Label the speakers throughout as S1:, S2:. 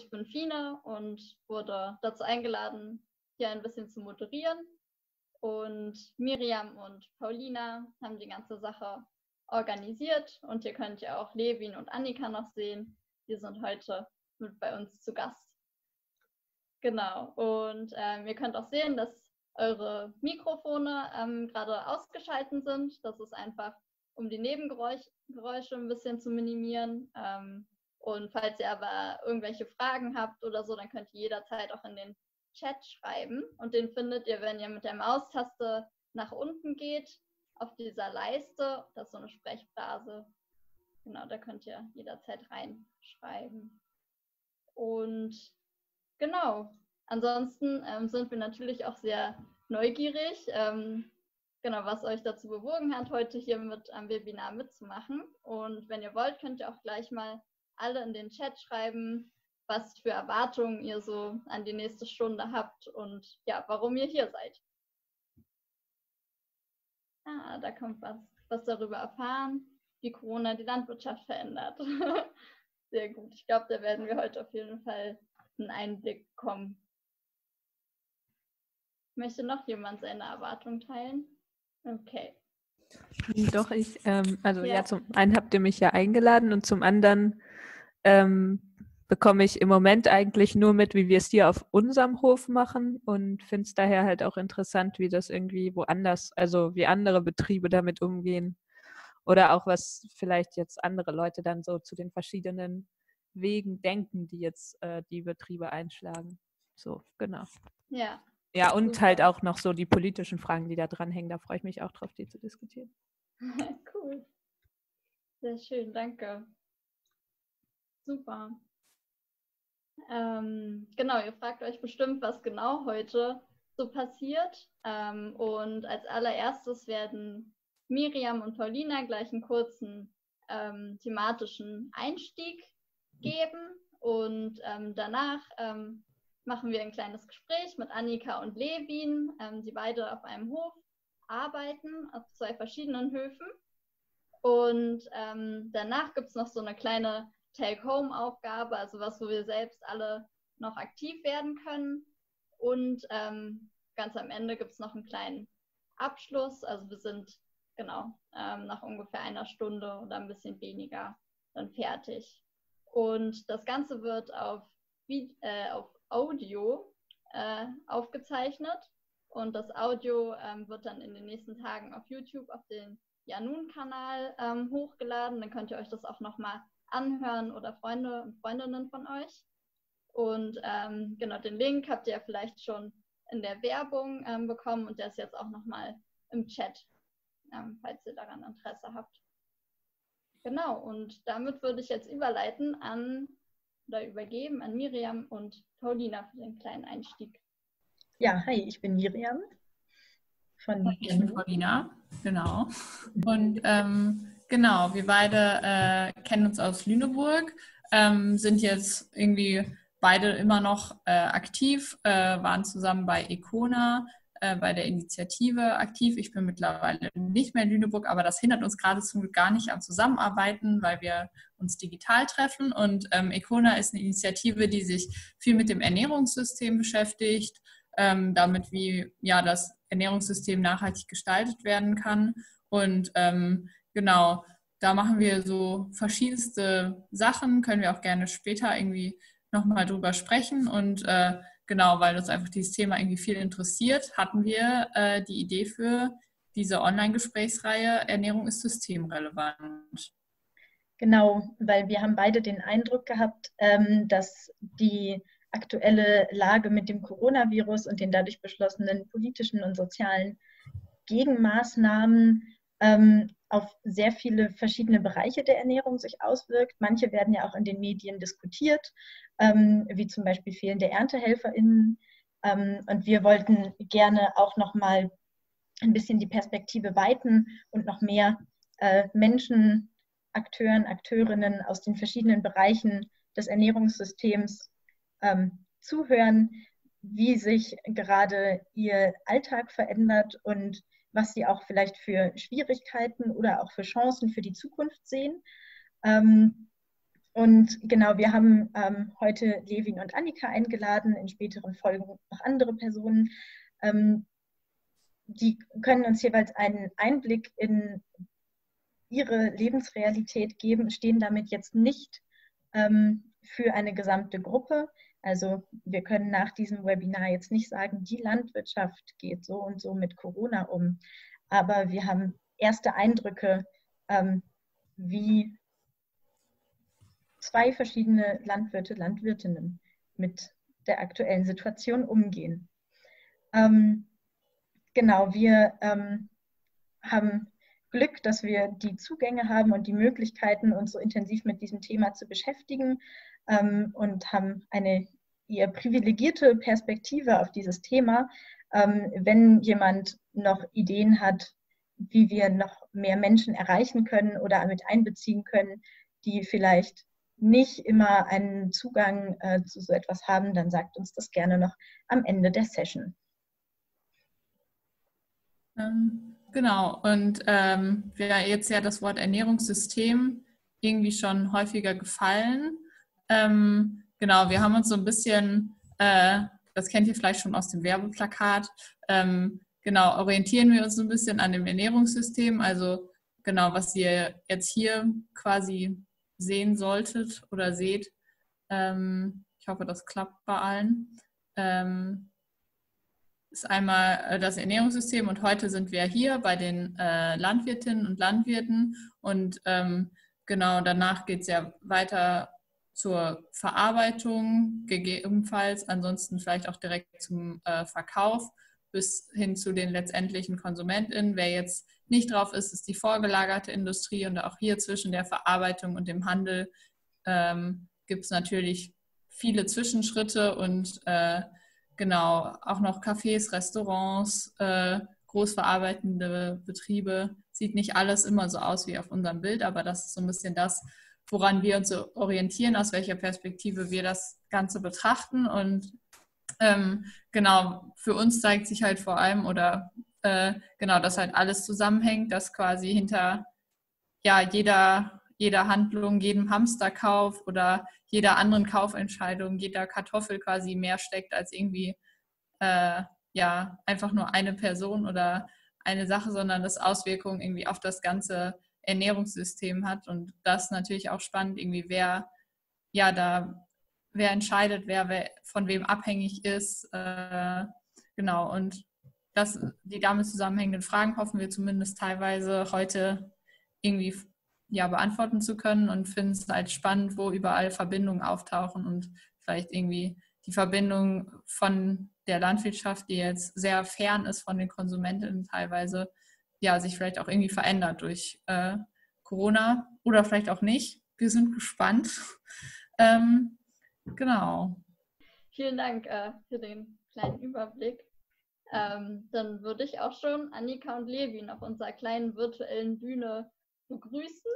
S1: ich bin Fine und wurde dazu eingeladen, hier ein bisschen zu moderieren. Und Miriam und Paulina haben die ganze Sache organisiert. Und hier könnt ihr auch Levin und Annika noch sehen. Die sind heute mit bei uns zu Gast. Genau. Und ihr könnt auch sehen, dass eure Mikrofone gerade ausgeschaltet sind. Das ist einfach, um die Nebengeräusche ein bisschen zu minimieren. Und falls ihr aber irgendwelche Fragen habt oder so, dann könnt ihr jederzeit auch in den Chat schreiben. Und den findet ihr, wenn ihr mit der Maustaste nach unten geht, auf dieser Leiste. Das ist so eine Sprechblase. Genau, da könnt ihr jederzeit reinschreiben. Und genau, ansonsten sind wir natürlich auch sehr neugierig, genau, was euch dazu bewogen hat, heute hier mit am Webinar mitzumachen. Und wenn ihr wollt, könnt ihr auch gleich mal alle in den Chat schreiben, was für Erwartungen ihr so an die nächste Stunde habt und ja, warum ihr hier seid. Da kommt was darüber erfahren, wie Corona die Landwirtschaft verändert. Sehr gut. Ich glaube, da werden wir heute auf jeden Fall einen Einblick bekommen. Möchte noch jemand seine Erwartung teilen? Okay.
S2: Doch, ja, zum einen habt ihr mich ja eingeladen und zum anderen bekomme ich im Moment eigentlich nur mit, wie wir es hier auf unserem Hof machen und finde es daher halt auch interessant, wie das irgendwie woanders, also wie andere Betriebe damit umgehen oder auch was vielleicht jetzt andere Leute dann so zu den verschiedenen Wegen denken, die jetzt die Betriebe einschlagen. So, genau.
S1: Ja.
S2: Ja, und super. Halt auch noch so die politischen Fragen, die da dranhängen, da freue ich mich auch drauf, die zu diskutieren.
S1: Cool. Sehr schön, danke. Super. Genau, ihr fragt euch bestimmt, was genau heute so passiert. Und als allererstes werden Miriam und Paulina gleich einen kurzen thematischen Einstieg geben. Und danach machen wir ein kleines Gespräch mit Annika und Levin, die beide auf einem Hof arbeiten, auf 2 verschiedenen Höfen. Und danach gibt es noch so eine kleine Take-Home-Aufgabe, also was, wo wir selbst alle noch aktiv werden können. Und ganz am Ende gibt es noch einen kleinen Abschluss. Also wir sind genau nach ungefähr einer Stunde oder ein bisschen weniger dann fertig. Und das Ganze wird auf Audio aufgezeichnet. Und das Audio wird dann in den nächsten Tagen auf YouTube auf den Janun-Kanal hochgeladen. Dann könnt ihr euch das auch nochmal anhören oder Freunde und Freundinnen von euch. Und genau, den Link habt ihr ja vielleicht schon in der Werbung bekommen und der ist jetzt auch nochmal im Chat, falls ihr daran Interesse habt. Genau, und damit würde ich jetzt übergeben an Miriam und Paulina für den kleinen Einstieg.
S3: Ja, hi, ich bin Miriam.
S4: Ich bin Paulina, genau. Und genau, wir beide kennen uns aus Lüneburg, sind jetzt irgendwie beide immer noch aktiv, waren zusammen bei Econa, bei der Initiative aktiv. Ich bin mittlerweile nicht mehr in Lüneburg, aber das hindert uns gerade zum Glück gar nicht am Zusammenarbeiten, weil wir uns digital treffen. Und Econa ist eine Initiative, die sich viel mit dem Ernährungssystem beschäftigt, damit wie ja das Ernährungssystem nachhaltig gestaltet werden kann. Und genau, da machen wir so verschiedenste Sachen, können wir auch gerne später irgendwie nochmal drüber sprechen. Und genau, weil uns einfach dieses Thema irgendwie viel interessiert, hatten wir die Idee für diese Online-Gesprächsreihe Ernährung ist systemrelevant.
S3: Genau, weil wir haben beide den Eindruck gehabt, dass die aktuelle Lage mit dem Coronavirus und den dadurch beschlossenen politischen und sozialen Gegenmaßnahmen auf sehr viele verschiedene Bereiche der Ernährung sich auswirkt. Manche werden ja auch in den Medien diskutiert, wie zum Beispiel fehlende ErntehelferInnen. Und wir wollten gerne auch noch mal ein bisschen die Perspektive weiten und noch mehr Menschen, Akteuren, Akteurinnen aus den verschiedenen Bereichen des Ernährungssystems zuhören, wie sich gerade ihr Alltag verändert und was sie auch vielleicht für Schwierigkeiten oder auch für Chancen für die Zukunft sehen. Und Und genau, wir haben heute Levin und Annika eingeladen, in späteren Folgen noch andere Personen. Die können uns jeweils einen Einblick in ihre Lebensrealität geben, stehen damit jetzt nicht für eine gesamte Gruppe. Also wir können nach diesem Webinar jetzt nicht sagen, die Landwirtschaft geht so und so mit Corona um. Aber wir haben erste Eindrücke, wie zwei verschiedene Landwirte, Landwirtinnen mit der aktuellen Situation umgehen. Genau, wir haben Glück, dass wir die Zugänge haben und die Möglichkeiten, uns so intensiv mit diesem Thema zu beschäftigen und haben eine eher privilegierte Perspektive auf dieses Thema. Wenn jemand noch Ideen hat, wie wir noch mehr Menschen erreichen können oder mit einbeziehen können, die vielleicht nicht immer einen Zugang zu so etwas haben, dann sagt uns das gerne noch am Ende der Session.
S4: Genau, und jetzt ja das Wort Ernährungssystem irgendwie schon häufiger gefallen. Genau, wir haben uns so ein bisschen, das kennt ihr vielleicht schon aus dem Werbeplakat, genau, orientieren wir uns so ein bisschen an dem Ernährungssystem, also genau, was ihr jetzt hier quasi sehen solltet oder seht. Ich hoffe, das klappt bei allen. Ist einmal das Ernährungssystem und heute sind wir hier bei den Landwirtinnen und Landwirten und genau danach geht es ja weiter zur Verarbeitung gegebenenfalls, ansonsten vielleicht auch direkt zum Verkauf bis hin zu den letztendlichen KonsumentInnen. Wer jetzt nicht drauf ist, ist die vorgelagerte Industrie und auch hier zwischen der Verarbeitung und dem Handel gibt es natürlich viele Zwischenschritte und genau, auch noch Cafés, Restaurants, großverarbeitende Betriebe. Sieht nicht alles immer so aus wie auf unserem Bild, aber das ist so ein bisschen das, woran wir uns so orientieren, aus welcher Perspektive wir das Ganze betrachten. Und genau, für uns zeigt sich halt vor allem, oder genau, dass halt alles zusammenhängt, dass quasi hinter ja, jeder Handlung, jedem Hamsterkauf oder jeder anderen Kaufentscheidung, jeder Kartoffel quasi mehr steckt als irgendwie ja, einfach nur eine Person oder eine Sache, sondern das Auswirkungen irgendwie auf das ganze Ernährungssystem hat. Und das ist natürlich auch spannend, irgendwie wer entscheidet, wer von wem abhängig ist. Genau, und die damit zusammenhängenden Fragen hoffen wir zumindest teilweise heute irgendwie beantworten zu können und finden es halt spannend, wo überall Verbindungen auftauchen und vielleicht irgendwie die Verbindung von der Landwirtschaft, die jetzt sehr fern ist von den Konsumentinnen teilweise, ja, sich vielleicht auch irgendwie verändert durch Corona oder vielleicht auch nicht. Wir sind gespannt. Genau.
S1: Vielen Dank für den kleinen Überblick. Dann würde ich auch schon Annika und Levin auf unserer kleinen virtuellen Bühne begrüßen.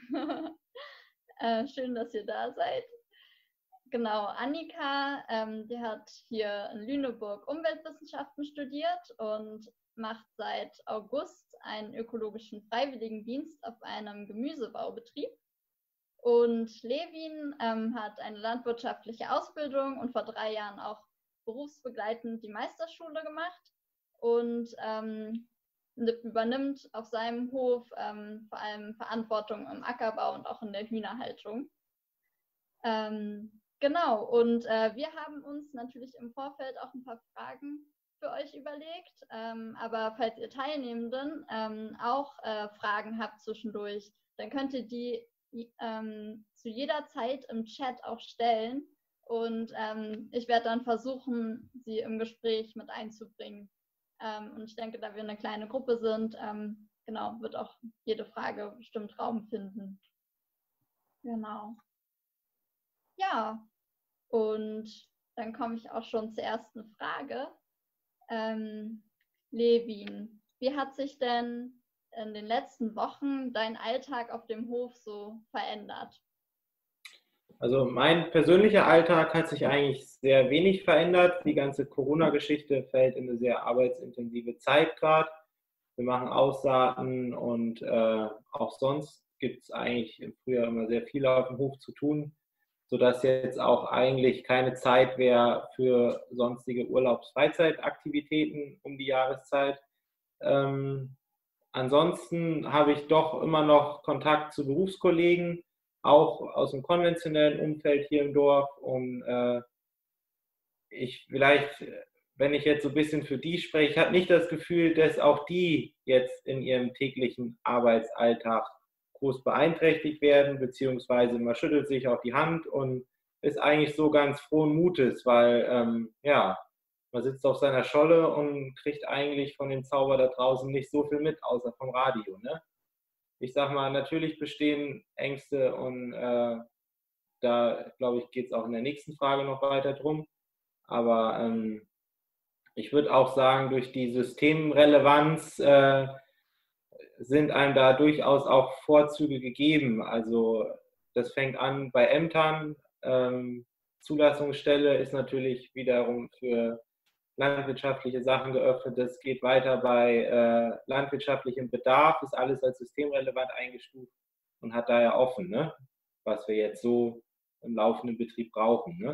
S1: Schön, dass ihr da seid. Genau, Annika, die hat hier in Lüneburg Umweltwissenschaften studiert und macht seit August einen ökologischen Freiwilligendienst auf einem Gemüsebaubetrieb. Und Levin hat eine landwirtschaftliche Ausbildung und vor 3 Jahren auch berufsbegleitend die Meisterschule gemacht und übernimmt auf seinem Hof vor allem Verantwortung im Ackerbau und auch in der Hühnerhaltung. Genau, und wir haben uns natürlich im Vorfeld auch ein paar Fragen für euch überlegt, aber falls ihr Teilnehmenden auch Fragen habt zwischendurch, dann könnt ihr die zu jeder Zeit im Chat auch stellen und ich werde dann versuchen, sie im Gespräch mit einzubringen. Und ich denke, da wir eine kleine Gruppe sind, genau, wird auch jede Frage bestimmt Raum finden. Genau. Ja, und dann komme ich auch schon zur ersten Frage. Levin, wie hat sich denn in den letzten Wochen dein Alltag auf dem Hof so verändert?
S5: Also mein persönlicher Alltag hat sich eigentlich sehr wenig verändert. Die ganze Corona-Geschichte fällt in eine sehr arbeitsintensive Zeit gerade. Wir machen Aussaaten und auch sonst gibt es eigentlich im Frühjahr immer sehr viel auf dem Hof zu tun, sodass jetzt auch eigentlich keine Zeit wäre für sonstige Urlaubs-Freizeitaktivitäten um die Jahreszeit. Ansonsten habe ich doch immer noch Kontakt zu Berufskollegen, auch aus dem konventionellen Umfeld hier im Dorf. Und ich vielleicht, wenn ich jetzt so ein bisschen für die spreche, ich habe nicht das Gefühl, dass auch die jetzt in ihrem täglichen Arbeitsalltag groß beeinträchtigt werden, beziehungsweise man schüttelt sich auch die Hand und ist eigentlich so ganz frohen Mutes, weil ja, man sitzt auf seiner Scholle und kriegt eigentlich von dem Zauber da draußen nicht so viel mit, außer vom Radio. Ne? Ich sag mal, natürlich bestehen Ängste und da, glaube ich, geht es auch in der nächsten Frage noch weiter drum. Aber ich würde auch sagen, durch die Systemrelevanz sind einem da durchaus auch Vorzüge gegeben. Also das fängt an bei Ämtern. Zulassungsstelle ist natürlich wiederum für landwirtschaftliche Sachen geöffnet. Das geht weiter bei landwirtschaftlichem Bedarf, ist alles als systemrelevant eingestuft und hat daher offen, ne? Was wir jetzt so im laufenden Betrieb brauchen. Ne?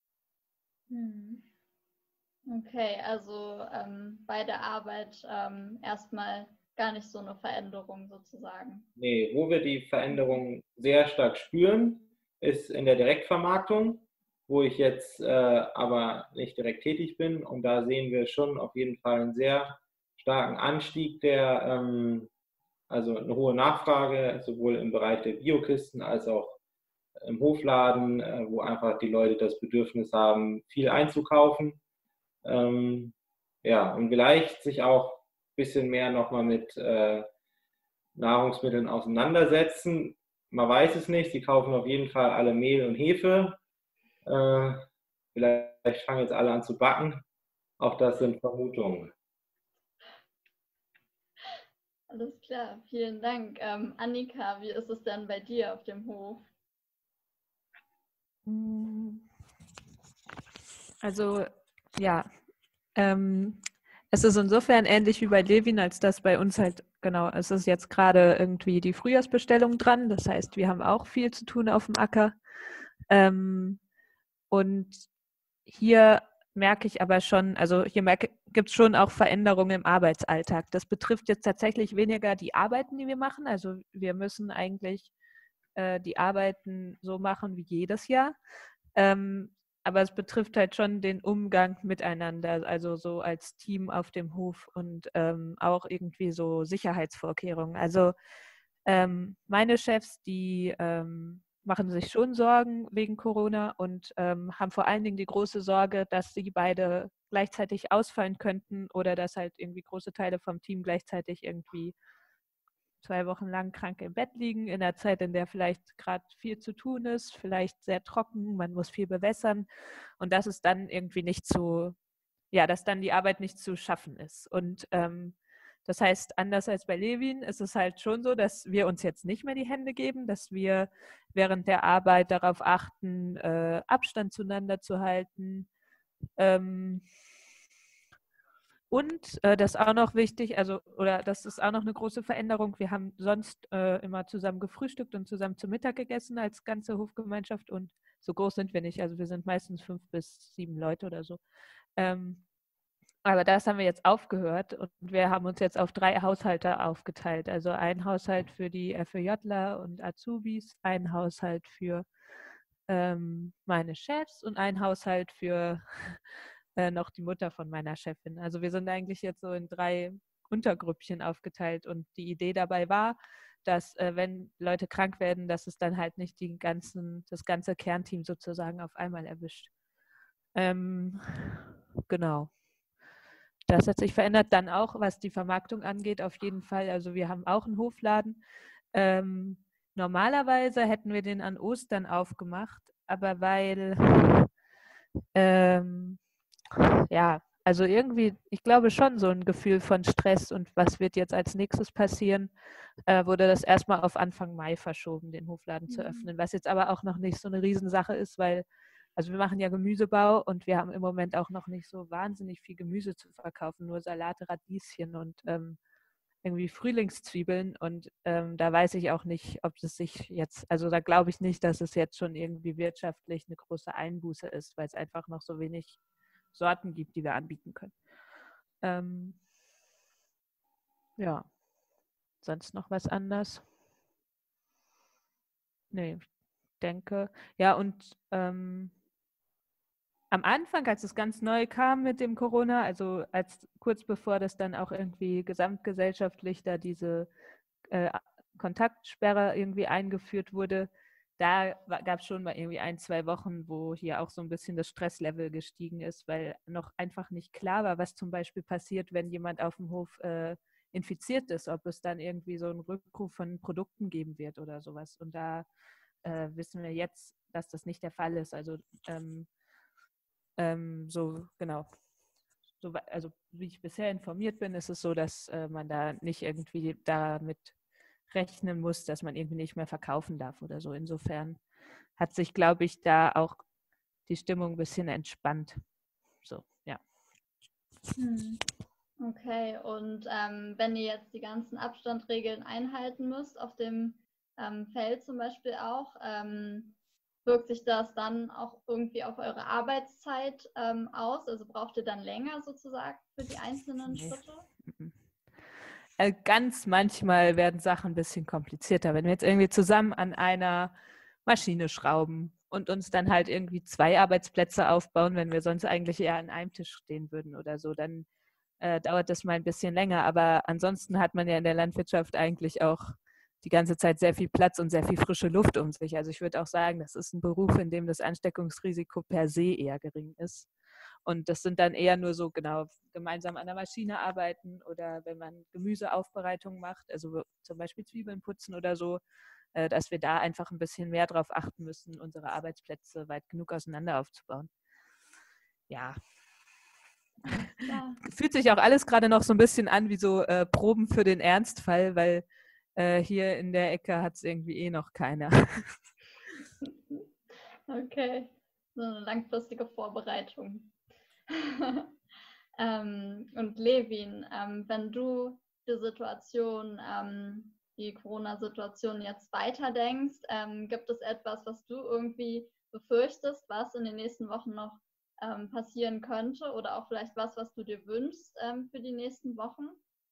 S1: Okay, also bei der Arbeit erstmal gar nicht so eine Veränderung sozusagen.
S5: Nee, wo wir die Veränderung sehr stark spüren, ist in der Direktvermarktung, wo ich jetzt aber nicht direkt tätig bin. Und da sehen wir schon auf jeden Fall einen sehr starken Anstieg also eine hohe Nachfrage, sowohl im Bereich der Biokisten als auch im Hofladen, wo einfach die Leute das Bedürfnis haben, viel einzukaufen. Ja, und vielleicht sich auch ein bisschen mehr nochmal mit Nahrungsmitteln auseinandersetzen. Man weiß es nicht, sie kaufen auf jeden Fall alle Mehl und Hefe. Vielleicht fangen jetzt alle an zu backen. Auch das sind Vermutungen.
S1: Alles klar, vielen Dank. Annika, wie ist es denn bei dir auf dem Hof?
S2: Also ja, es ist insofern ähnlich wie bei Levin, als dass bei uns halt, genau, es ist jetzt gerade irgendwie die Frühjahrsbestellung dran. Das heißt, wir haben auch viel zu tun auf dem Acker. Und hier merke ich aber schon, also hier gibt es schon auch Veränderungen im Arbeitsalltag. Das betrifft jetzt tatsächlich weniger die Arbeiten, die wir machen. Also wir müssen eigentlich die Arbeiten so machen wie jedes Jahr. Aber es betrifft halt schon den Umgang miteinander, also so als Team auf dem Hof und auch irgendwie so Sicherheitsvorkehrungen. Also meine Chefs, die machen sich schon Sorgen wegen Corona und haben vor allen Dingen die große Sorge, dass sie beide gleichzeitig ausfallen könnten oder dass halt irgendwie große Teile vom Team gleichzeitig irgendwie 2 Wochen lang krank im Bett liegen, in der Zeit, in der vielleicht gerade viel zu tun ist, vielleicht sehr trocken, man muss viel bewässern und dass es dann irgendwie nicht zu, ja, dass dann die Arbeit nicht zu schaffen ist. Und das heißt, anders als bei Levin ist es halt schon so, dass wir uns jetzt nicht mehr die Hände geben, dass wir während der Arbeit darauf achten, Abstand zueinander zu halten. Und das ist auch noch wichtig, also, oder das ist auch noch eine große Veränderung. Wir haben sonst immer zusammen gefrühstückt und zusammen zu Mittag gegessen als ganze Hofgemeinschaft und so groß sind wir nicht. Also wir sind meistens 5 bis 7 Leute oder so. Aber das haben wir jetzt aufgehört und wir haben uns jetzt auf 3 Haushalte aufgeteilt. Also ein Haushalt für die FÖJler und Azubis, ein Haushalt für meine Chefs und ein Haushalt für noch die Mutter von meiner Chefin. Also wir sind eigentlich jetzt so in 3 Untergrüppchen aufgeteilt und die Idee dabei war, dass wenn Leute krank werden, dass es dann halt nicht das ganze Kernteam sozusagen auf einmal erwischt. Genau. Das hat sich verändert. Dann auch, was die Vermarktung angeht, auf jeden Fall. Also wir haben auch einen Hofladen. Normalerweise hätten wir den an Ostern aufgemacht, aber weil ja, also irgendwie, ich glaube schon so ein Gefühl von Stress und was wird jetzt als nächstes passieren, wurde das erstmal auf Anfang Mai verschoben, den Hofladen zu öffnen, was jetzt aber auch noch nicht so eine Riesensache ist, weil, also wir machen ja Gemüsebau und wir haben im Moment auch noch nicht so wahnsinnig viel Gemüse zu verkaufen, nur Salate, Radieschen und irgendwie Frühlingszwiebeln und da weiß ich auch nicht, ob es sich jetzt, also da glaube ich nicht, dass es jetzt schon irgendwie wirtschaftlich eine große Einbuße ist, weil es einfach noch so wenig Sorten gibt, die wir anbieten können. Ja, sonst noch was anderes? Nee, ich denke, ja, und am Anfang, als es ganz neu kam mit dem Corona, also kurz bevor das dann auch irgendwie gesamtgesellschaftlich da diese Kontaktsperre irgendwie eingeführt wurde, da gab es schon mal irgendwie 1-2 Wochen, wo hier auch so ein bisschen das Stresslevel gestiegen ist, weil noch einfach nicht klar war, was zum Beispiel passiert, wenn jemand auf dem Hof infiziert ist, ob es dann irgendwie so einen Rückruf von Produkten geben wird oder sowas. Und da wissen wir jetzt, dass das nicht der Fall ist. Also so, genau. So, also wie ich bisher informiert bin, ist es so, dass man da nicht irgendwie damit rechnen muss, dass man irgendwie nicht mehr verkaufen darf oder so. Insofern hat sich, glaube ich, da auch die Stimmung ein bisschen entspannt. So, ja.
S1: Okay, und wenn ihr jetzt die ganzen Abstandregeln einhalten müsst, auf dem Feld zum Beispiel auch, wirkt sich das dann auch irgendwie auf eure Arbeitszeit aus? Also braucht ihr dann länger sozusagen für die einzelnen Schritte?
S2: Ganz manchmal werden Sachen ein bisschen komplizierter. Wenn wir jetzt irgendwie zusammen an einer Maschine schrauben und uns dann halt irgendwie 2 Arbeitsplätze aufbauen, wenn wir sonst eigentlich eher an einem Tisch stehen würden oder so, dann dauert das mal ein bisschen länger. Aber ansonsten hat man ja in der Landwirtschaft eigentlich auch die ganze Zeit sehr viel Platz und sehr viel frische Luft um sich. Also ich würde auch sagen, das ist ein Beruf, in dem das Ansteckungsrisiko per se eher gering ist. Und das sind dann eher nur so, genau, gemeinsam an der Maschine arbeiten oder wenn man Gemüseaufbereitung macht, also zum Beispiel Zwiebeln putzen oder so, dass wir da einfach ein bisschen mehr drauf achten müssen, unsere Arbeitsplätze weit genug auseinander aufzubauen. Ja. Fühlt sich auch alles gerade noch so ein bisschen an wie so Proben für den Ernstfall, weil hier in der Ecke hat es irgendwie noch keiner.
S1: Okay, so eine langfristige Vorbereitung. Und Levin, wenn du die Situation, die Corona-Situation jetzt weiterdenkst, gibt es etwas, was du irgendwie befürchtest, was in den nächsten Wochen noch passieren könnte oder auch vielleicht was du dir wünschst für die nächsten Wochen?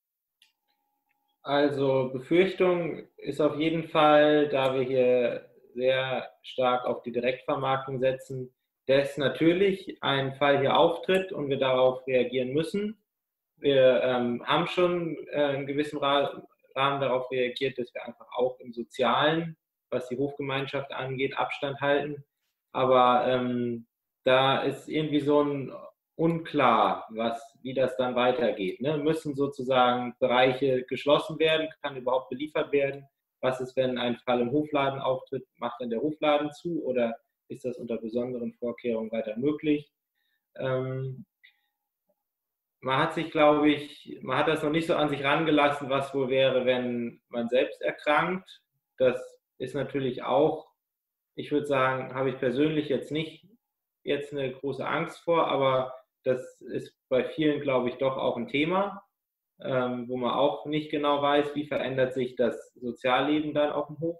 S5: Also Befürchtung ist auf jeden Fall, da wir hier sehr stark auf die Direktvermarktung setzen, dass natürlich ein Fall hier auftritt und wir darauf reagieren müssen. Wir haben schon in gewissem Rahmen darauf reagiert, dass wir einfach auch im Sozialen, was die Hofgemeinschaft angeht, Abstand halten. Aber da ist irgendwie so ein unklar, wie das dann weitergeht. Ne? Müssen sozusagen Bereiche geschlossen werden? Kann überhaupt beliefert werden? Was ist, wenn ein Fall im Hofladen auftritt? Macht dann der Hofladen zu oder ist das unter besonderen Vorkehrungen weiter möglich? Man hat sich, glaube ich, man hat das noch nicht so an sich rangelassen, was wohl wäre, wenn man selbst erkrankt. Das ist natürlich auch, ich würde sagen, habe ich persönlich jetzt nicht eine große Angst vor, aber das ist bei vielen, glaube ich, doch auch ein Thema, wo man auch nicht genau weiß, wie verändert sich das Sozialleben dann auf dem Hof.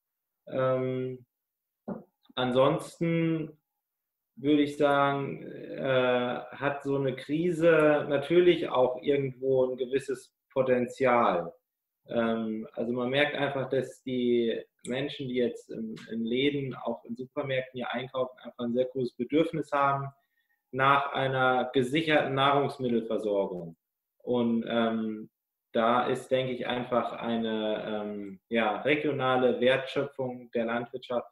S5: Ansonsten würde ich sagen, hat so eine Krise natürlich auch irgendwo ein gewisses Potenzial. Also man merkt einfach, dass die Menschen, die jetzt in Läden, auch in Supermärkten hier einkaufen, einfach ein sehr großes Bedürfnis haben nach einer gesicherten Nahrungsmittelversorgung. Und da ist, denke ich, einfach eine regionale Wertschöpfung der Landwirtschaft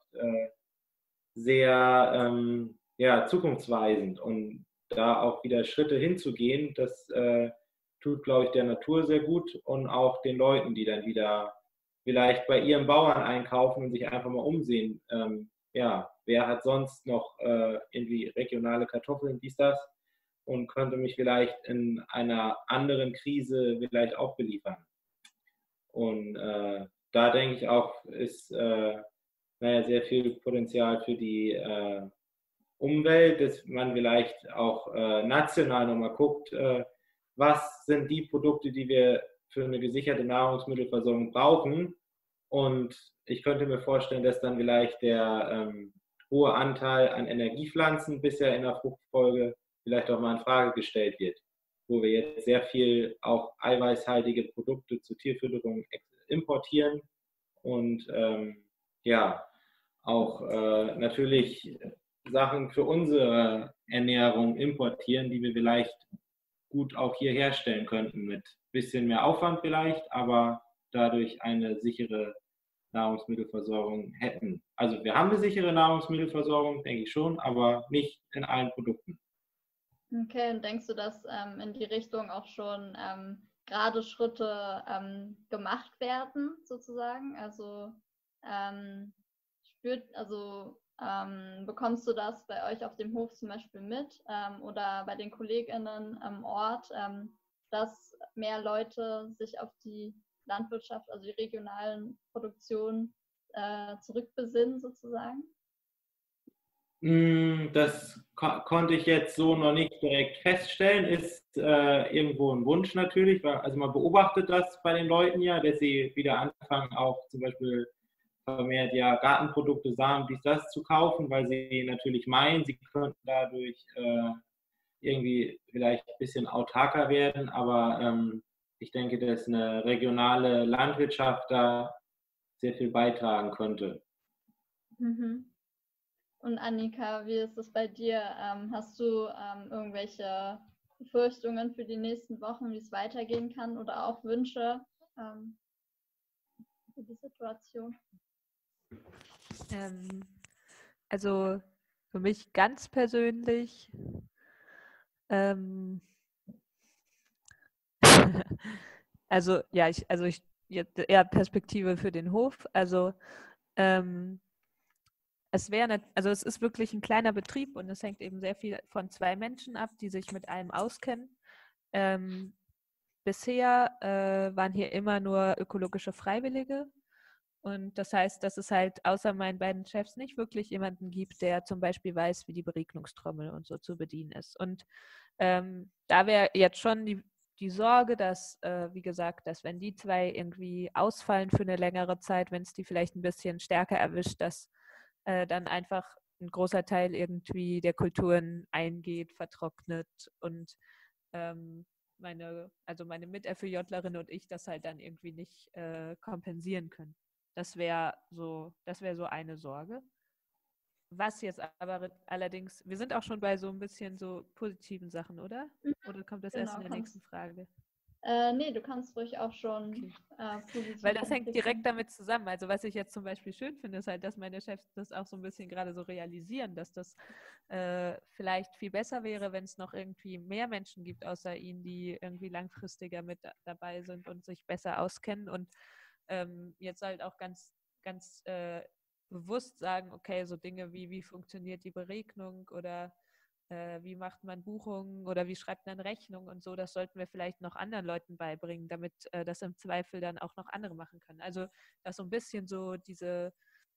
S5: sehr zukunftsweisend. Und da auch wieder Schritte hinzugehen, das tut, glaube ich, der Natur sehr gut und auch den Leuten, die dann wieder vielleicht bei ihren Bauern einkaufen und sich einfach mal umsehen. Wer hat sonst noch irgendwie regionale Kartoffeln, dies, das und könnte mich vielleicht in einer anderen Krise vielleicht auch beliefern. Und da denke ich auch, ist sehr viel Potenzial für die Umwelt, dass man vielleicht auch national nochmal guckt, was sind die Produkte, die wir für eine gesicherte Nahrungsmittelversorgung brauchen. Und ich könnte mir vorstellen, dass dann vielleicht der hohe Anteil an Energiepflanzen bisher in der Fruchtfolge vielleicht auch mal in Frage gestellt wird, wo wir jetzt sehr viel auch eiweißhaltige Produkte zur Tierfütterung importieren und ja, auch natürlich Sachen für unsere Ernährung importieren, die wir vielleicht gut auch hier herstellen könnten, mit ein bisschen mehr Aufwand vielleicht, aber dadurch eine sichere Nahrungsmittelversorgung hätten. Also wir haben eine sichere Nahrungsmittelversorgung, denke ich schon, aber nicht in allen Produkten.
S1: Okay, und denkst du, dass in die Richtung auch schon gerade Schritte gemacht werden, sozusagen? Also bekommst du das bei euch auf dem Hof zum Beispiel mit oder bei den KollegInnen am Ort, dass mehr Leute sich auf die Landwirtschaft, also die regionalen Produktionen zurückbesinnen sozusagen?
S5: Das konnte ich jetzt so noch nicht direkt feststellen, ist irgendwo ein Wunsch natürlich, weil, also man beobachtet das bei den Leuten ja, dass sie wieder anfangen, auch zum Beispiel vermehrt ja Gartenprodukte, Samen, dies, das zu kaufen, weil sie natürlich meinen, sie könnten dadurch irgendwie vielleicht ein bisschen autarker werden, aber ich denke, dass eine regionale Landwirtschaft da sehr viel beitragen könnte.
S1: Mhm. Und Annika, wie ist es bei dir? Hast du irgendwelche Befürchtungen für die nächsten Wochen, wie es weitergehen kann oder auch Wünsche für die Situation?
S2: Also für mich ganz persönlich also ja, ich jetzt eher Perspektive für den Hof. Also es ist wirklich ein kleiner Betrieb und es hängt eben sehr viel von 2 Menschen ab, die sich mit allem auskennen. Bisher waren hier immer nur ökologische Freiwillige. Und das heißt, dass es halt außer meinen beiden Chefs nicht wirklich jemanden gibt, der zum Beispiel weiß, wie die Beregnungstrommel und so zu bedienen ist. Und da wäre jetzt schon die Sorge, dass, wie gesagt, dass wenn die 2 irgendwie ausfallen für eine längere Zeit, wenn es die vielleicht ein bisschen stärker erwischt, dass dann einfach ein großer Teil irgendwie der Kulturen eingeht, vertrocknet und meine Mit-FÖJlerin und ich das halt dann irgendwie nicht kompensieren können. Das wäre so eine Sorge. Was jetzt aber allerdings, wir sind auch schon bei so ein bisschen so positiven Sachen, oder? Oder kommt das erst in der nächsten Frage?
S1: Nee, du kannst ruhig auch schon positiv.
S2: Weil das hängt direkt damit zusammen. Also was ich jetzt zum Beispiel schön finde, ist halt, dass meine Chefs das auch so ein bisschen gerade so realisieren, dass das vielleicht viel besser wäre, wenn es noch irgendwie mehr Menschen gibt außer ihnen, die irgendwie langfristiger mit dabei sind und sich besser auskennen und jetzt halt auch ganz, ganz bewusst sagen, okay, so Dinge wie funktioniert die Beregnung oder wie macht man Buchungen oder wie schreibt man Rechnungen und so, das sollten wir vielleicht noch anderen Leuten beibringen, damit das im Zweifel dann auch noch andere machen können. Also dass so ein bisschen so diese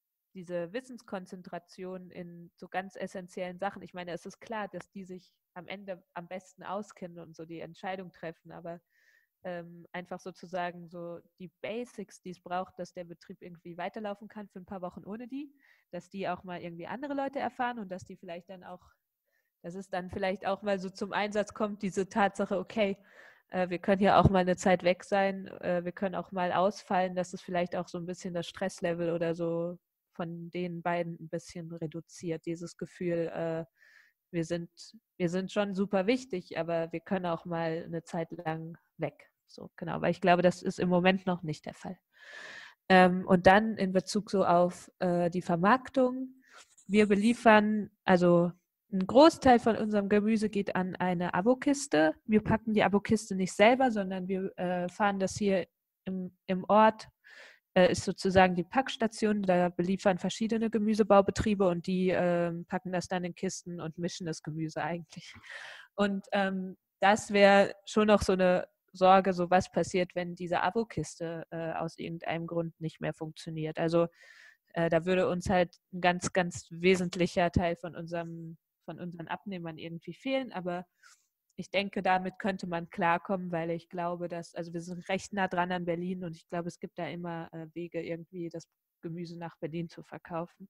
S2: Wissenskonzentration in so ganz essentiellen Sachen. Ich meine, es ist klar, dass die sich am Ende am besten auskennen und so die Entscheidung treffen, aber einfach sozusagen so die Basics, die es braucht, dass der Betrieb irgendwie weiterlaufen kann für ein paar Wochen ohne die, dass die auch mal irgendwie andere Leute erfahren und dass die vielleicht dann auch, dass es dann vielleicht auch mal so zum Einsatz kommt, diese Tatsache, okay, wir können ja auch mal eine Zeit weg sein, wir können auch mal ausfallen, dass es vielleicht auch so ein bisschen das Stresslevel oder so von den beiden ein bisschen reduziert, dieses Gefühl, wir sind schon super wichtig, aber wir können auch mal eine Zeit lang weg. So, genau, weil ich glaube, das ist im Moment noch nicht der Fall. Und dann in Bezug so auf die Vermarktung. Wir beliefern, also ein Großteil von unserem Gemüse geht an eine Abokiste. Wir packen die Abokiste nicht selber, sondern wir fahren das hier im Ort, ist sozusagen die Packstation. Da beliefern verschiedene Gemüsebaubetriebe und die packen das dann in Kisten und mischen das Gemüse eigentlich. Und das wäre schon noch so eine Sorge, so was passiert, wenn diese Abokiste aus irgendeinem Grund nicht mehr funktioniert. Also da würde uns halt ein ganz, ganz wesentlicher Teil von unseren Abnehmern irgendwie fehlen. Aber ich denke, damit könnte man klarkommen, weil ich glaube, also wir sind recht nah dran an Berlin und ich glaube, es gibt da immer Wege, irgendwie das Gemüse nach Berlin zu verkaufen.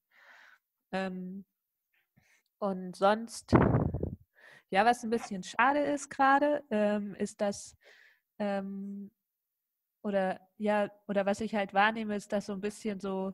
S2: Und sonst, ja, was ein bisschen schade ist gerade, ist, dass oder was ich halt wahrnehme, ist, dass so ein bisschen so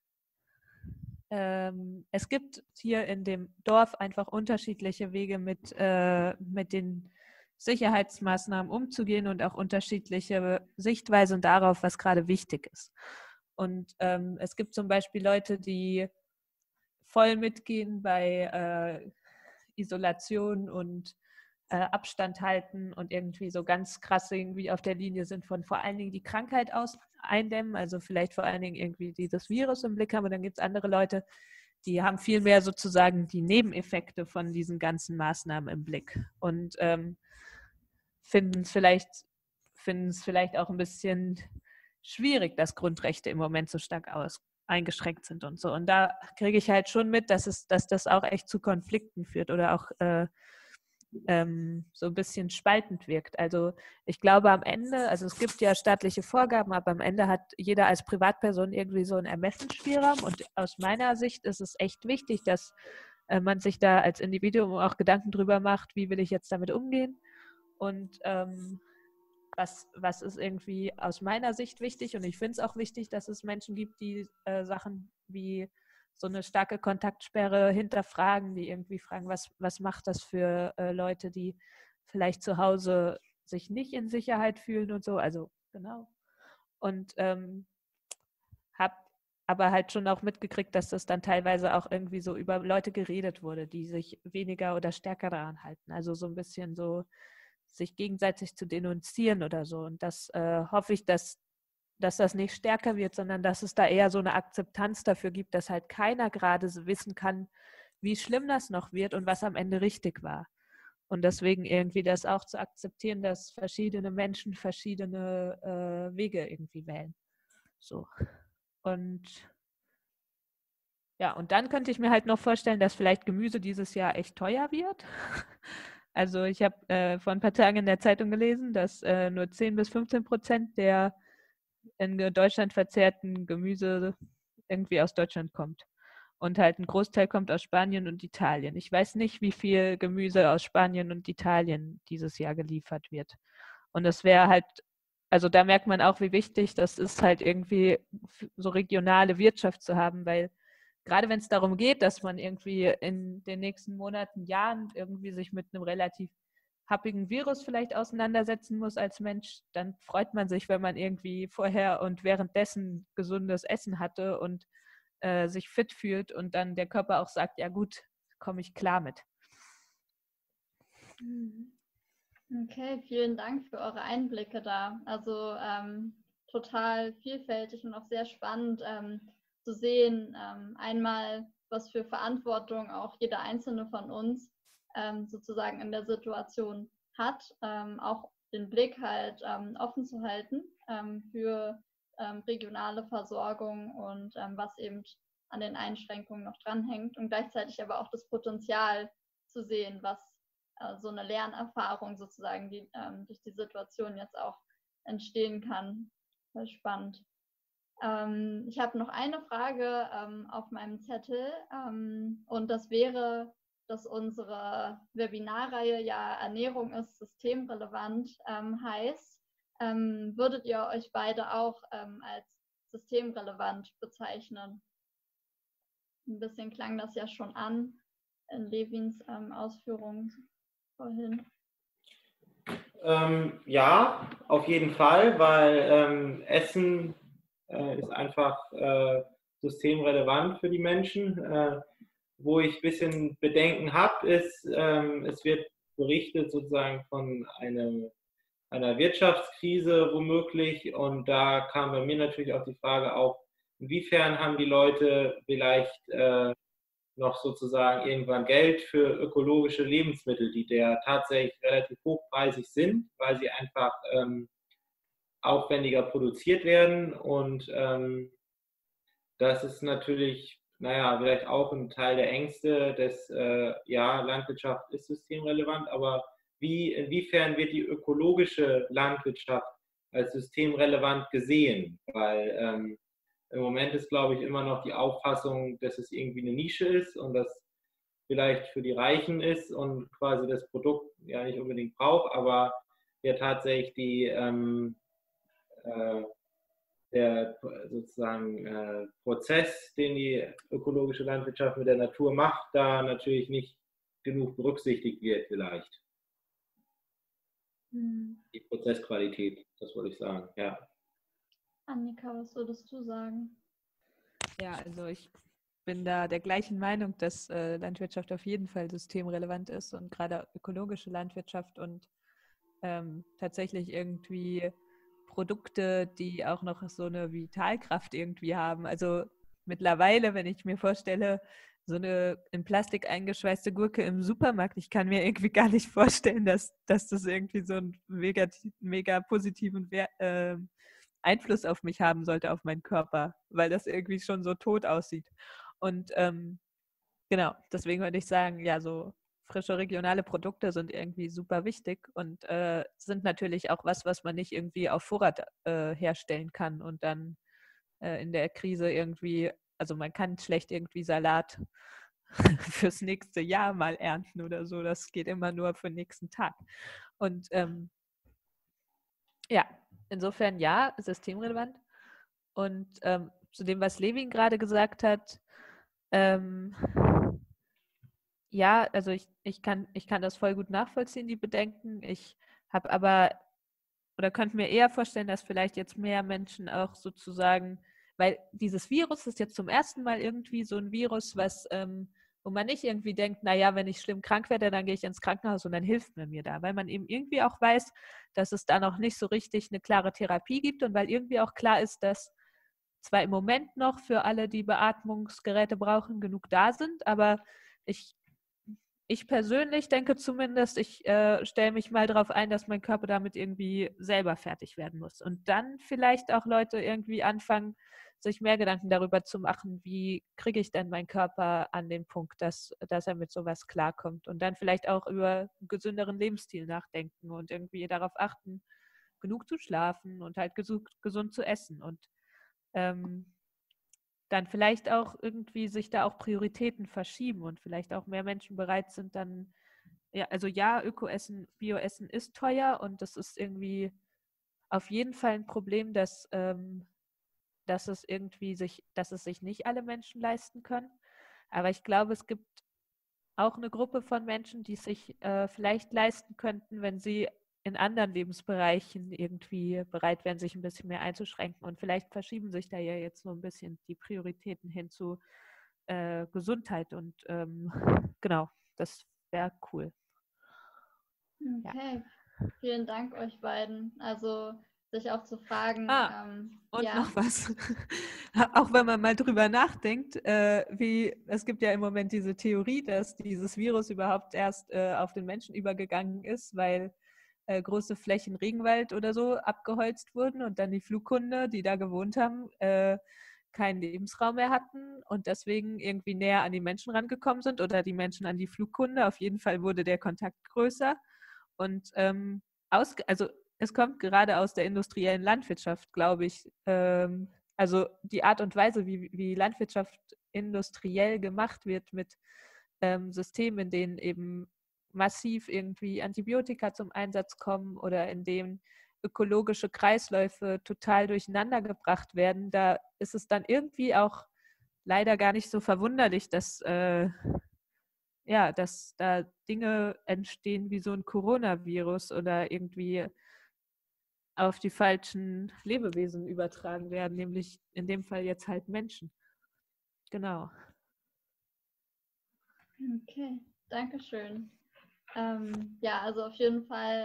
S2: es gibt hier in dem Dorf einfach unterschiedliche Wege mit den Sicherheitsmaßnahmen umzugehen und auch unterschiedliche Sichtweisen darauf, was gerade wichtig ist. Und es gibt zum Beispiel Leute, die voll mitgehen bei Isolation und Abstand halten und irgendwie so ganz krass irgendwie auf der Linie sind von vor allen Dingen die Krankheit eindämmen, also vielleicht vor allen Dingen irgendwie dieses Virus im Blick haben. Und dann gibt es andere Leute, die haben viel mehr sozusagen die Nebeneffekte von diesen ganzen Maßnahmen im Blick und finden es vielleicht auch ein bisschen schwierig, dass Grundrechte im Moment so stark eingeschränkt sind und so. Und da kriege ich halt schon mit, dass das auch echt zu Konflikten führt oder auch so ein bisschen spaltend wirkt. Also ich glaube am Ende, also es gibt ja staatliche Vorgaben, aber am Ende hat jeder als Privatperson irgendwie so einen Ermessensspielraum und aus meiner Sicht ist es echt wichtig, dass man sich da als Individuum auch Gedanken drüber macht, wie will ich jetzt damit umgehen und was ist irgendwie aus meiner Sicht wichtig und ich finde es auch wichtig, dass es Menschen gibt, die Sachen wie so eine starke Kontaktsperre hinterfragen, die irgendwie fragen, was macht das für Leute, die vielleicht zu Hause sich nicht in Sicherheit fühlen und so. Also genau. Und habe aber halt schon auch mitgekriegt, dass das dann teilweise auch irgendwie so über Leute geredet wurde, die sich weniger oder stärker daran halten. Also so ein bisschen so sich gegenseitig zu denunzieren oder so. Und das hoffe ich, dass das nicht stärker wird, sondern dass es da eher so eine Akzeptanz dafür gibt, dass halt keiner gerade so wissen kann, wie schlimm das noch wird und was am Ende richtig war. Und deswegen irgendwie das auch zu akzeptieren, dass verschiedene Menschen verschiedene Wege irgendwie wählen. So. Und ja, und dann könnte ich mir halt noch vorstellen, dass vielleicht Gemüse dieses Jahr echt teuer wird. Also ich habe vor ein paar Tagen in der Zeitung gelesen, dass nur 10-15% der in Deutschland verzehrten Gemüse irgendwie aus Deutschland kommt. Und halt ein Großteil kommt aus Spanien und Italien. Ich weiß nicht, wie viel Gemüse aus Spanien und Italien dieses Jahr geliefert wird. Und das wäre halt, also da merkt man auch, wie wichtig das ist, halt irgendwie so regionale Wirtschaft zu haben, weil gerade wenn es darum geht, dass man irgendwie in den nächsten Monaten, Jahren irgendwie sich mit einem relativ happigen Virus vielleicht auseinandersetzen muss als Mensch, dann freut man sich, wenn man irgendwie vorher und währenddessen gesundes Essen hatte und sich fit fühlt und dann der Körper auch sagt, ja gut, komme ich klar mit.
S1: Okay, vielen Dank für eure Einblicke da. Also total vielfältig und auch sehr spannend zu sehen, einmal, was für Verantwortung auch jeder Einzelne von uns sozusagen in der Situation hat, auch den Blick halt offen zu halten für regionale Versorgung und was eben an den Einschränkungen noch dranhängt und gleichzeitig aber auch das Potenzial zu sehen, was so eine Lernerfahrung sozusagen, die durch die Situation jetzt auch entstehen kann. Sehr spannend. Ich habe noch eine Frage auf meinem Zettel und das wäre, dass unsere Webinarreihe ja Ernährung ist systemrelevant heißt. Würdet ihr euch beide auch als systemrelevant bezeichnen? Ein bisschen klang das ja schon an in Levins Ausführungen vorhin.
S5: Ja, auf jeden Fall, weil Essen ist einfach systemrelevant für die Menschen. Wo ich ein bisschen Bedenken habe, ist, es wird berichtet sozusagen von einer Wirtschaftskrise womöglich und da kam bei mir natürlich auch die Frage auf, inwiefern haben die Leute vielleicht noch sozusagen irgendwann Geld für ökologische Lebensmittel, die der tatsächlich relativ hochpreisig sind, weil sie einfach aufwendiger produziert werden und das ist natürlich, naja, vielleicht auch ein Teil der Ängste des, ja, Landwirtschaft ist systemrelevant, aber inwiefern wird die ökologische Landwirtschaft als systemrelevant gesehen? Weil im Moment ist, glaube ich, immer noch die Auffassung, dass es irgendwie eine Nische ist und das vielleicht für die Reichen ist und quasi das Produkt ja nicht unbedingt braucht, aber ja tatsächlich der sozusagen Prozess, den die ökologische Landwirtschaft mit der Natur macht, da natürlich nicht genug berücksichtigt wird vielleicht. Die Prozessqualität, das wollte ich sagen, ja.
S1: Annika, was würdest du sagen?
S2: Ja, also ich bin da der gleichen Meinung, dass Landwirtschaft auf jeden Fall systemrelevant ist und gerade ökologische Landwirtschaft und tatsächlich irgendwie Produkte, die auch noch so eine Vitalkraft irgendwie haben. Also mittlerweile, wenn ich mir vorstelle, so eine in Plastik eingeschweißte Gurke im Supermarkt, ich kann mir irgendwie gar nicht vorstellen, dass das irgendwie so einen mega positiven Einfluss auf mich haben sollte, auf meinen Körper, weil das irgendwie schon so tot aussieht. Und genau, deswegen würde ich sagen, ja, so frische regionale Produkte sind irgendwie super wichtig und sind natürlich auch was man nicht irgendwie auf Vorrat herstellen kann und dann in der Krise irgendwie, also man kann schlecht irgendwie Salat fürs nächste Jahr mal ernten oder so, das geht immer nur für den nächsten Tag. Und ja, insofern ja, systemrelevant. Und zu dem, was Levin gerade gesagt hat, ja, also ich kann das voll gut nachvollziehen, die Bedenken. Ich habe aber, oder könnte mir eher vorstellen, dass vielleicht jetzt mehr Menschen auch sozusagen, weil dieses Virus ist jetzt zum ersten Mal irgendwie so ein Virus, wo man nicht irgendwie denkt, naja, wenn ich schlimm krank werde, dann gehe ich ins Krankenhaus und dann hilft man mir da, weil man eben irgendwie auch weiß, dass es da noch nicht so richtig eine klare Therapie gibt und weil irgendwie auch klar ist, dass zwar im Moment noch für alle, die Beatmungsgeräte brauchen, genug da sind, aber ich persönlich denke zumindest, ich stelle mich mal darauf ein, dass mein Körper damit irgendwie selber fertig werden muss. Und dann vielleicht auch Leute irgendwie anfangen, sich mehr Gedanken darüber zu machen, wie kriege ich denn meinen Körper an den Punkt, dass er mit sowas klarkommt. Und dann vielleicht auch über einen gesünderen Lebensstil nachdenken und irgendwie darauf achten, genug zu schlafen und halt gesund zu essen. Und dann vielleicht auch irgendwie sich da auch Prioritäten verschieben und vielleicht auch mehr Menschen bereit sind, dann, ja, also ja, Ökoessen, Bioessen ist teuer und das ist irgendwie auf jeden Fall ein Problem, dass es sich nicht alle Menschen leisten können. Aber ich glaube, es gibt auch eine Gruppe von Menschen, die es sich vielleicht leisten könnten, wenn sie in anderen Lebensbereichen irgendwie bereit wären, sich ein bisschen mehr einzuschränken. Und vielleicht verschieben sich da ja jetzt so ein bisschen die Prioritäten hin zu Gesundheit. Und genau, das wäre cool.
S1: Okay, vielen Dank euch beiden. Also sich auch zu fragen.
S2: Und
S1: ja.
S2: noch was. Auch wenn man mal drüber nachdenkt, es gibt ja im Moment diese Theorie, dass dieses Virus überhaupt erst auf den Menschen übergegangen ist, weil große Flächen Regenwald oder so abgeholzt wurden und dann die Flughunde, die da gewohnt haben, keinen Lebensraum mehr hatten und deswegen irgendwie näher an die Menschen rangekommen sind oder die Menschen an die Flughunde. Auf jeden Fall wurde der Kontakt größer. Und also es kommt gerade aus der industriellen Landwirtschaft, glaube ich. Also die Art und Weise, wie Landwirtschaft industriell gemacht wird mit Systemen, in denen eben massiv irgendwie Antibiotika zum Einsatz kommen oder in denen ökologische Kreisläufe total durcheinander gebracht werden, da ist es dann irgendwie auch leider gar nicht so verwunderlich, dass da Dinge entstehen wie so ein Coronavirus oder irgendwie auf die falschen Lebewesen übertragen werden, nämlich in dem Fall jetzt halt Menschen. Genau.
S1: Okay, danke schön. Ja, also auf jeden Fall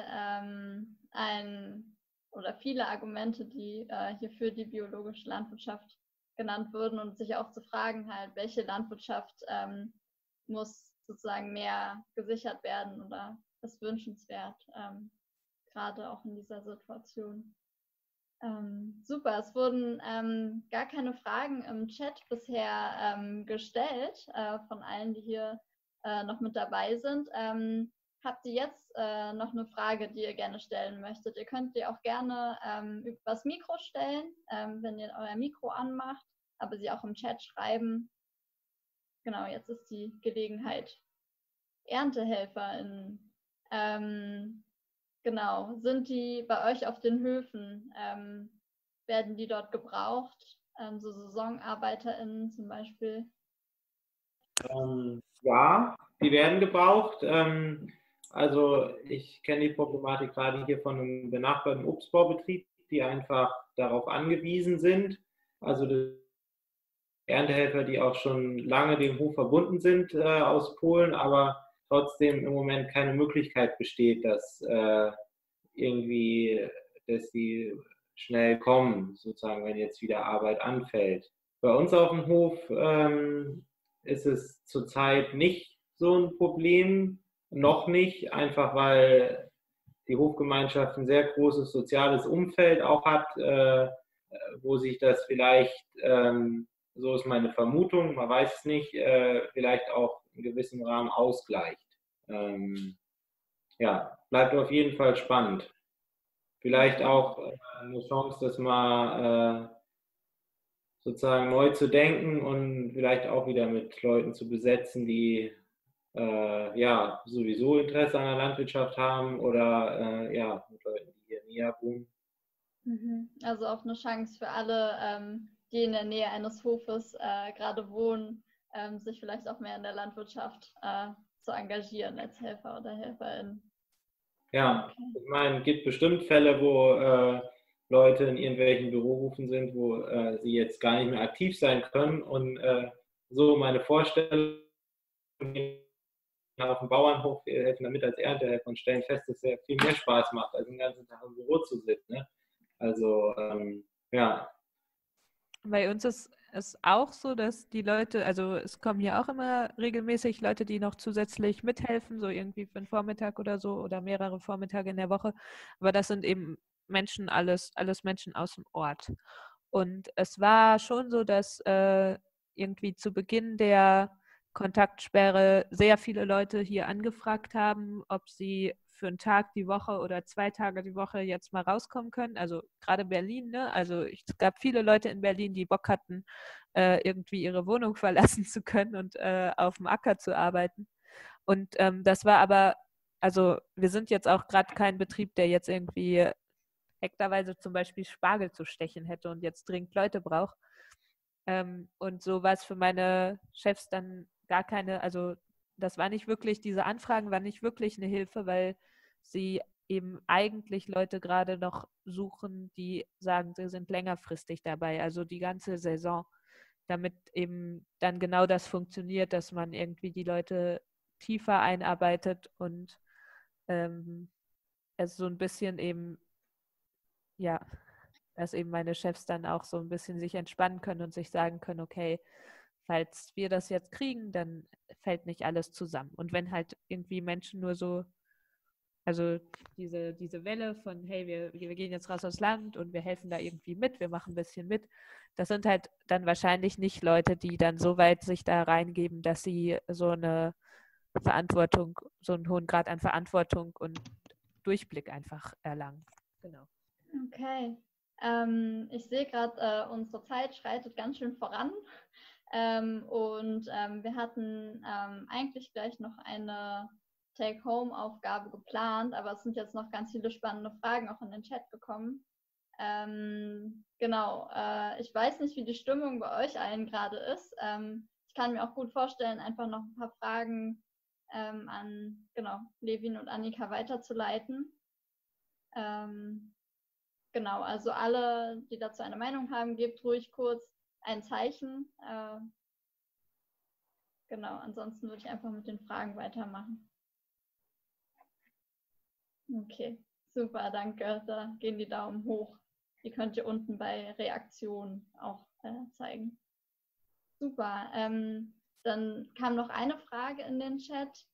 S1: viele Argumente, die hier für die biologische Landwirtschaft genannt wurden und sich auch zu fragen halt, welche Landwirtschaft muss sozusagen mehr gesichert werden oder ist wünschenswert, gerade auch in dieser Situation. Super, es wurden gar keine Fragen im Chat bisher gestellt von allen, die hier noch mit dabei sind. habt ihr jetzt noch eine Frage, die ihr gerne stellen möchtet? Ihr könnt die auch gerne übers Mikro stellen, wenn ihr euer Mikro anmacht, aber sie auch im Chat schreiben. Genau, jetzt ist die Gelegenheit. ErntehelferInnen, genau, sind die bei euch auf den Höfen? Werden die dort gebraucht? So SaisonarbeiterInnen zum Beispiel?
S5: Ja, die werden gebraucht. Also ich kenne die Problematik gerade hier von einem benachbarten Obstbaubetrieb, die einfach darauf angewiesen sind. Also Erntehelfer, die auch schon lange dem Hof verbunden sind aus Polen, aber trotzdem im Moment keine Möglichkeit besteht, dass die schnell kommen, sozusagen, wenn jetzt wieder Arbeit anfällt. Bei uns auf dem Hof ist es zurzeit nicht so ein Problem, noch nicht, einfach weil die Hofgemeinschaft ein sehr großes soziales Umfeld auch hat, wo sich das vielleicht, so ist meine Vermutung, man weiß es nicht, vielleicht auch in gewissem Rahmen ausgleicht. Ja, bleibt auf jeden Fall spannend. Vielleicht auch eine Chance, das mal sozusagen neu zu denken und vielleicht auch wieder mit Leuten zu besetzen, die ja sowieso Interesse an der Landwirtschaft haben oder ja, mit Leuten, die hier näher wohnen.
S1: Also auch eine Chance für alle, die in der Nähe eines Hofes gerade wohnen, sich vielleicht auch mehr in der Landwirtschaft zu engagieren als Helfer oder Helferin.
S5: Ja, okay. Ich meine, es gibt bestimmt Fälle, wo Leute in irgendwelchen Bürorufen sind, wo sie jetzt gar nicht mehr aktiv sein können. Und so meine Vorstellung, auf dem Bauernhof helfen damit als Erntehelfer und stellen fest, dass es ja viel mehr Spaß macht, als den ganzen Tag im Büro zu sitzen. Ne? Also, ja.
S2: Bei uns ist es auch so, dass die Leute, also es kommen hier auch immer regelmäßig Leute, die noch zusätzlich mithelfen, so irgendwie für einen Vormittag oder so oder mehrere Vormittage in der Woche. Aber das sind eben Menschen, alles Menschen aus dem Ort. Und es war schon so, dass irgendwie zu Beginn der Kontaktsperre sehr viele Leute hier angefragt haben, ob sie für einen Tag die Woche oder 2 Tage die Woche jetzt mal rauskommen können. Also gerade Berlin, ne? Also es gab viele Leute in Berlin, die Bock hatten, irgendwie ihre Wohnung verlassen zu können und auf dem Acker zu arbeiten. Und das war aber, also wir sind jetzt auch gerade kein Betrieb, der jetzt irgendwie hektarweise zum Beispiel Spargel zu stechen hätte und jetzt dringend Leute braucht. Und so war es für meine Chefs dann gar keine, also das war nicht wirklich, diese Anfragen waren nicht wirklich eine Hilfe, weil sie eben eigentlich Leute gerade noch suchen, die sagen, sie sind längerfristig dabei, also die ganze Saison, damit eben dann genau das funktioniert, dass man irgendwie die Leute tiefer einarbeitet und es so ein bisschen eben, ja, dass eben meine Chefs dann auch so ein bisschen sich entspannen können und sich sagen können, okay, falls wir das jetzt kriegen, dann fällt nicht alles zusammen. Und wenn halt irgendwie Menschen nur so, also diese Welle von, hey, wir gehen jetzt raus aufs Land und wir helfen da irgendwie mit, wir machen ein bisschen mit, das sind halt dann wahrscheinlich nicht Leute, die dann so weit sich da reingeben, dass sie so eine Verantwortung, so einen hohen Grad an Verantwortung und Durchblick einfach erlangen. Genau.
S1: Okay. Ich sehe gerade, unsere Zeit schreitet ganz schön voran. Und wir hatten eigentlich gleich noch eine Take-Home-Aufgabe geplant, aber es sind jetzt noch ganz viele spannende Fragen auch in den Chat gekommen. Genau, ich weiß nicht, wie die Stimmung bei euch allen gerade ist. Ich kann mir auch gut vorstellen, einfach noch ein paar Fragen an Levin und Annika weiterzuleiten. Genau, also alle, die dazu eine Meinung haben, gebt ruhig kurz ein Zeichen. Genau, ansonsten würde ich einfach mit den Fragen weitermachen. Okay, super, danke. Da gehen die Daumen hoch. Die könnt ihr unten bei Reaktionen auch zeigen. Super, dann kam noch eine Frage in den Chat.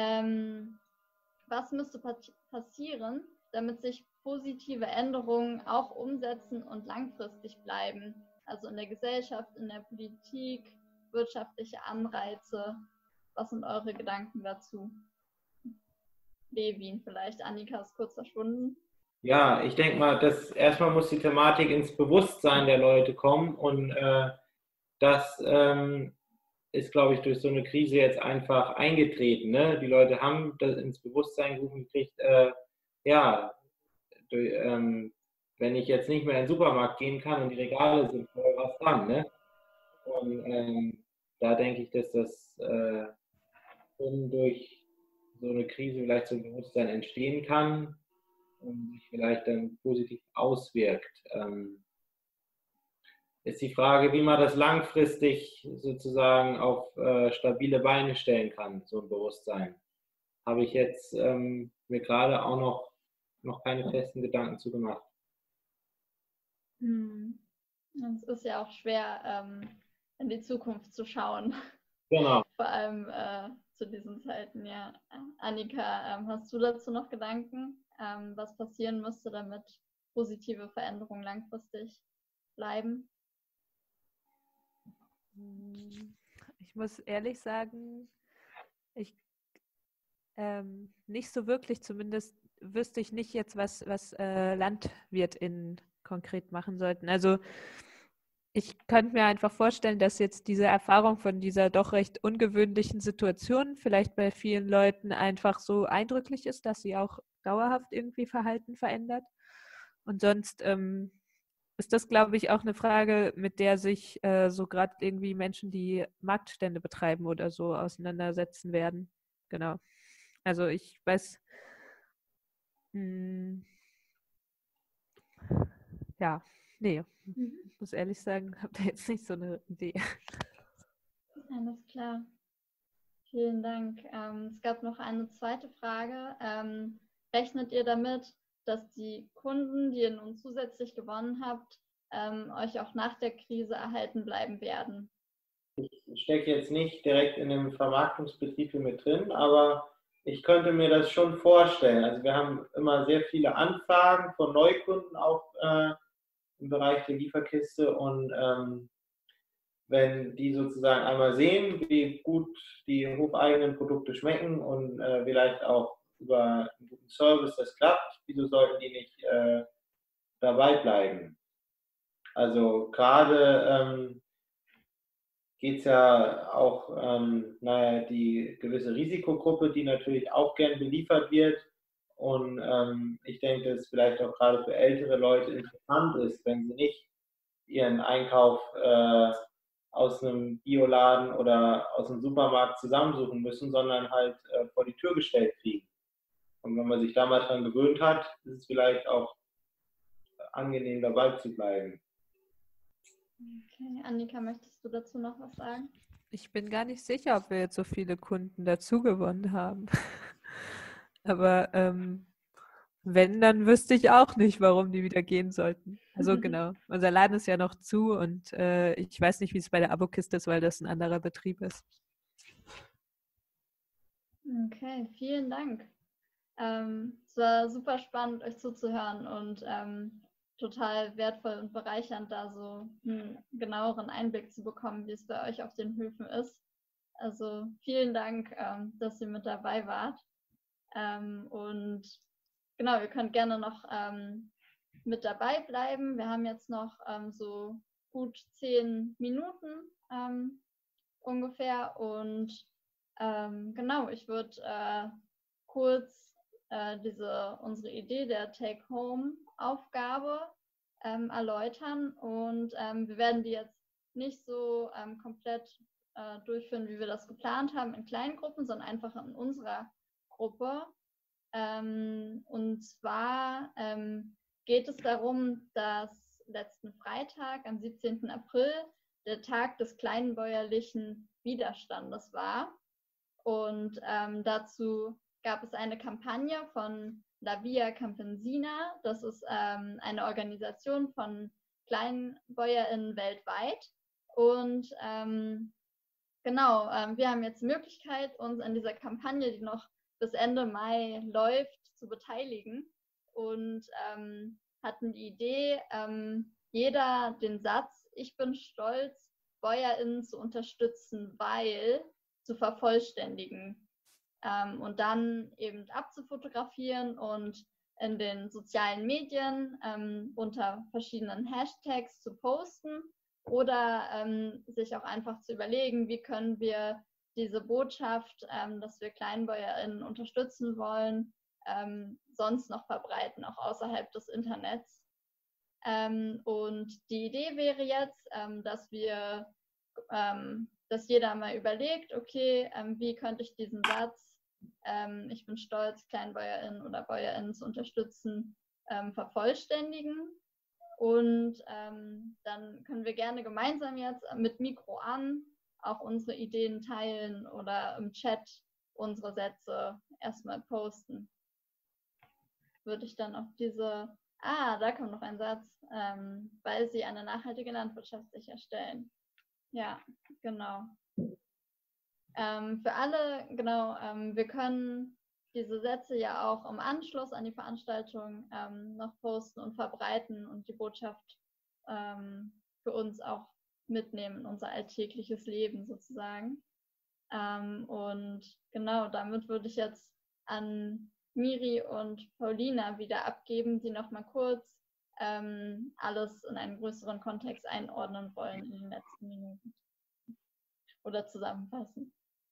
S1: Was müsste passieren, damit sich positive Änderungen auch umsetzen und langfristig bleiben? Also in der Gesellschaft, in der Politik, wirtschaftliche Anreize. Was sind eure Gedanken dazu? Levin vielleicht. Annika ist kurz verschwunden.
S5: Ja, ich denke mal, dass erstmal muss die Thematik ins Bewusstsein der Leute kommen und das ist, glaube ich, durch so eine Krise jetzt einfach eingetreten. Ne? Die Leute haben das ins Bewusstsein gerufen gekriegt, ja, durch, wenn ich jetzt nicht mehr in den Supermarkt gehen kann und die Regale sind voll, was dann? Ne? Und da denke ich, dass das durch so eine Krise vielleicht so ein Bewusstsein entstehen kann und sich vielleicht dann positiv auswirkt. Ist die Frage, wie man das langfristig sozusagen auf stabile Beine stellen kann, so ein Bewusstsein. Habe ich jetzt mir gerade auch noch keine festen Gedanken zu gemacht.
S1: Es ist ja auch schwer, in die Zukunft zu schauen.
S5: Genau.
S1: Vor allem zu diesen Zeiten, ja. Annika, hast du dazu noch Gedanken, was passieren müsste, damit positive Veränderungen langfristig bleiben?
S2: Ich muss ehrlich sagen, ich nicht so wirklich, zumindest wüsste ich nicht jetzt, was LandwirtInnen konkret machen sollten. Also ich könnte mir einfach vorstellen, dass jetzt diese Erfahrung von dieser doch recht ungewöhnlichen Situation vielleicht bei vielen Leuten einfach so eindrücklich ist, dass sie auch dauerhaft irgendwie Verhalten verändert. Und sonst ist das, glaube ich, auch eine Frage, mit der sich so gerade irgendwie Menschen, die Marktstände betreiben oder so, auseinandersetzen werden. Genau. Also ich weiß, ja, nee, muss ehrlich sagen, habe da jetzt nicht so eine Idee.
S1: Alles klar. Vielen Dank. Es gab noch eine zweite Frage. Rechnet ihr damit, dass die Kunden, die ihr nun zusätzlich gewonnen habt, euch auch nach der Krise erhalten bleiben werden?
S5: Ich stecke jetzt nicht direkt in dem Vermarktungsbetrieb hier mit drin, aber ich könnte mir das schon vorstellen. Also wir haben immer sehr viele Anfragen von Neukunden auch im Bereich der Lieferkiste und wenn die sozusagen einmal sehen, wie gut die hofeigenen Produkte schmecken und vielleicht auch über einen guten Service das klappt, wieso sollten die nicht dabei bleiben? Also gerade geht es ja auch, die gewisse Risikogruppe, die natürlich auch gern beliefert wird. Und ich denke, dass es vielleicht auch gerade für ältere Leute interessant ist, wenn sie nicht ihren Einkauf aus einem Bioladen oder aus einem Supermarkt zusammensuchen müssen, sondern halt vor die Tür gestellt kriegen. Und wenn man sich da mal dran gewöhnt hat, ist es vielleicht auch angenehm dabei zu bleiben.
S1: Okay, Annika, möchtest du dazu noch was sagen?
S2: Ich bin gar nicht sicher, ob wir jetzt so viele Kunden dazu gewonnen haben. Aber wenn, dann wüsste ich auch nicht, warum die wieder gehen sollten. Also genau, unser Laden ist ja noch zu und ich weiß nicht, wie es bei der Abokiste ist, weil das ein anderer Betrieb ist.
S1: Okay, vielen Dank. Es war super spannend, euch zuzuhören und total wertvoll und bereichernd, da so einen genaueren Einblick zu bekommen, wie es bei euch auf den Höfen ist. Also vielen Dank, dass ihr mit dabei wart. Und genau, ihr könnt gerne noch mit dabei bleiben. Wir haben jetzt noch so gut 10 Minuten ungefähr und genau, ich würde kurz unsere Idee der Take-Home-Aufgabe erläutern und wir werden die jetzt nicht so komplett durchführen, wie wir das geplant haben in kleinen Gruppen, sondern einfach in unserer Gruppe. Und zwar geht es darum, dass letzten Freitag, am 17. April, der Tag des kleinbäuerlichen Widerstandes war. Und dazu gab es eine Kampagne von La Via Campesina. Das ist eine Organisation von KleinbäuerInnen weltweit. Und genau, wir haben jetzt die Möglichkeit, uns an dieser Kampagne, die noch bis Ende Mai läuft, zu beteiligen. Und hatten die Idee, jeder den Satz, ich bin stolz, BäuerInnen zu unterstützen, weil zu vervollständigen. und dann eben abzufotografieren und in den sozialen Medien unter verschiedenen Hashtags zu posten oder sich auch einfach zu überlegen, wie können wir diese Botschaft, dass wir KleinbäuerInnen unterstützen wollen, sonst noch verbreiten, auch außerhalb des Internets. Und die Idee wäre jetzt, dass jeder mal überlegt, okay, wie könnte ich diesen Satz, ich bin stolz, KleinbäuerInnen oder BäuerInnen zu unterstützen, vervollständigen. Und dann können wir gerne gemeinsam jetzt mit Mikro an auch unsere Ideen teilen oder im Chat unsere Sätze erstmal posten. Würde ich dann auf da kommt noch ein Satz, weil sie eine nachhaltige Landwirtschaft sicherstellen. Ja, genau. Für alle, genau, wir können diese Sätze ja auch im Anschluss an die Veranstaltung noch posten und verbreiten und die Botschaft für uns auch mitnehmen in unser alltägliches Leben sozusagen. Und genau, damit würde ich jetzt an Miri und Paulina wieder abgeben, die noch mal kurz alles in einen größeren Kontext einordnen wollen in den letzten Minuten. Oder zusammenfassen.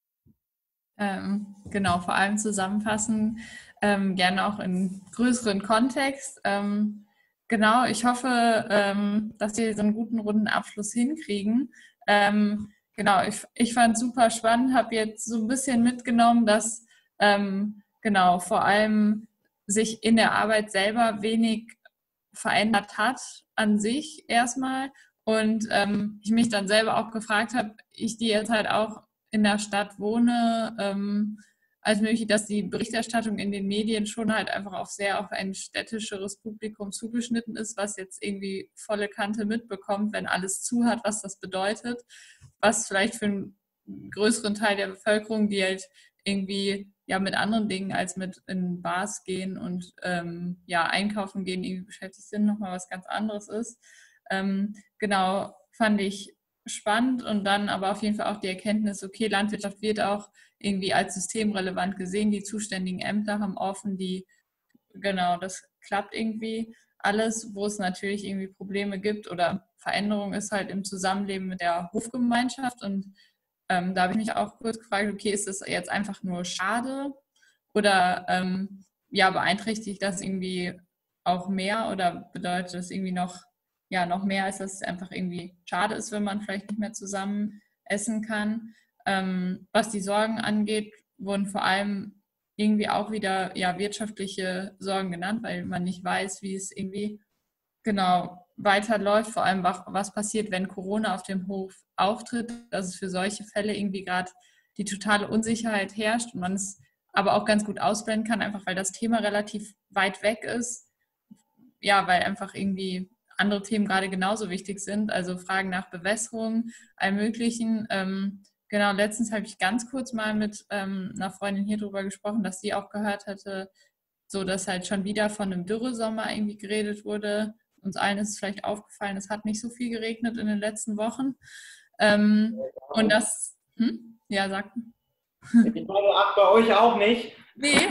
S4: Genau, vor allem zusammenfassen, gerne auch in größeren Kontext. Genau, ich hoffe, dass wir so einen guten runden Abschluss hinkriegen. Genau, ich fand es super spannend, habe jetzt so ein bisschen mitgenommen, dass genau vor allem sich in der Arbeit selber wenig verändert hat an sich erstmal und ich mich dann selber auch gefragt habe, ich die jetzt halt auch in der Stadt wohne, als möglich, dass die Berichterstattung in den Medien schon halt einfach auch sehr auf ein städtischeres Publikum zugeschnitten ist, was jetzt irgendwie volle Kante mitbekommt, wenn alles zu hat, was das bedeutet, was vielleicht für einen größeren Teil der Bevölkerung, die halt irgendwie ja mit anderen Dingen als mit in Bars gehen und ja einkaufen gehen, irgendwie beschäftigt sind, nochmal was ganz anderes ist. Genau, fand ich spannend und dann aber auf jeden Fall auch die Erkenntnis, okay, Landwirtschaft wird auch irgendwie als systemrelevant gesehen, die zuständigen Ämter haben offen, genau, das klappt irgendwie alles, wo es natürlich irgendwie Probleme gibt oder Veränderung ist halt im Zusammenleben mit der Hofgemeinschaft und da habe ich mich auch kurz gefragt, okay, ist das jetzt einfach nur schade oder ja, beeinträchtigt das irgendwie auch mehr oder bedeutet das irgendwie noch mehr, als dass es einfach irgendwie schade ist, wenn man vielleicht nicht mehr zusammen essen kann. Was die Sorgen angeht, wurden vor allem irgendwie auch wieder ja, wirtschaftliche Sorgen genannt, weil man nicht weiß, wie es irgendwie genau weiterläuft, vor allem was passiert, wenn Corona auf dem Hof auftritt, dass es für solche Fälle irgendwie gerade die totale Unsicherheit herrscht und man es aber auch ganz gut ausblenden kann, einfach weil das Thema relativ weit weg ist. Ja, weil einfach irgendwie andere Themen gerade genauso wichtig sind, also Fragen nach Bewässerung, allem Möglichen. Genau, letztens habe ich ganz kurz mal mit einer Freundin hier drüber gesprochen, dass sie auch gehört hatte, so dass halt schon wieder von einem Dürresommer irgendwie geredet wurde. Uns allen ist es vielleicht aufgefallen, es hat nicht so viel geregnet in den letzten Wochen. Und das, ja, sagten.
S5: Ich meine, ach, bei euch auch nicht?
S4: Nee.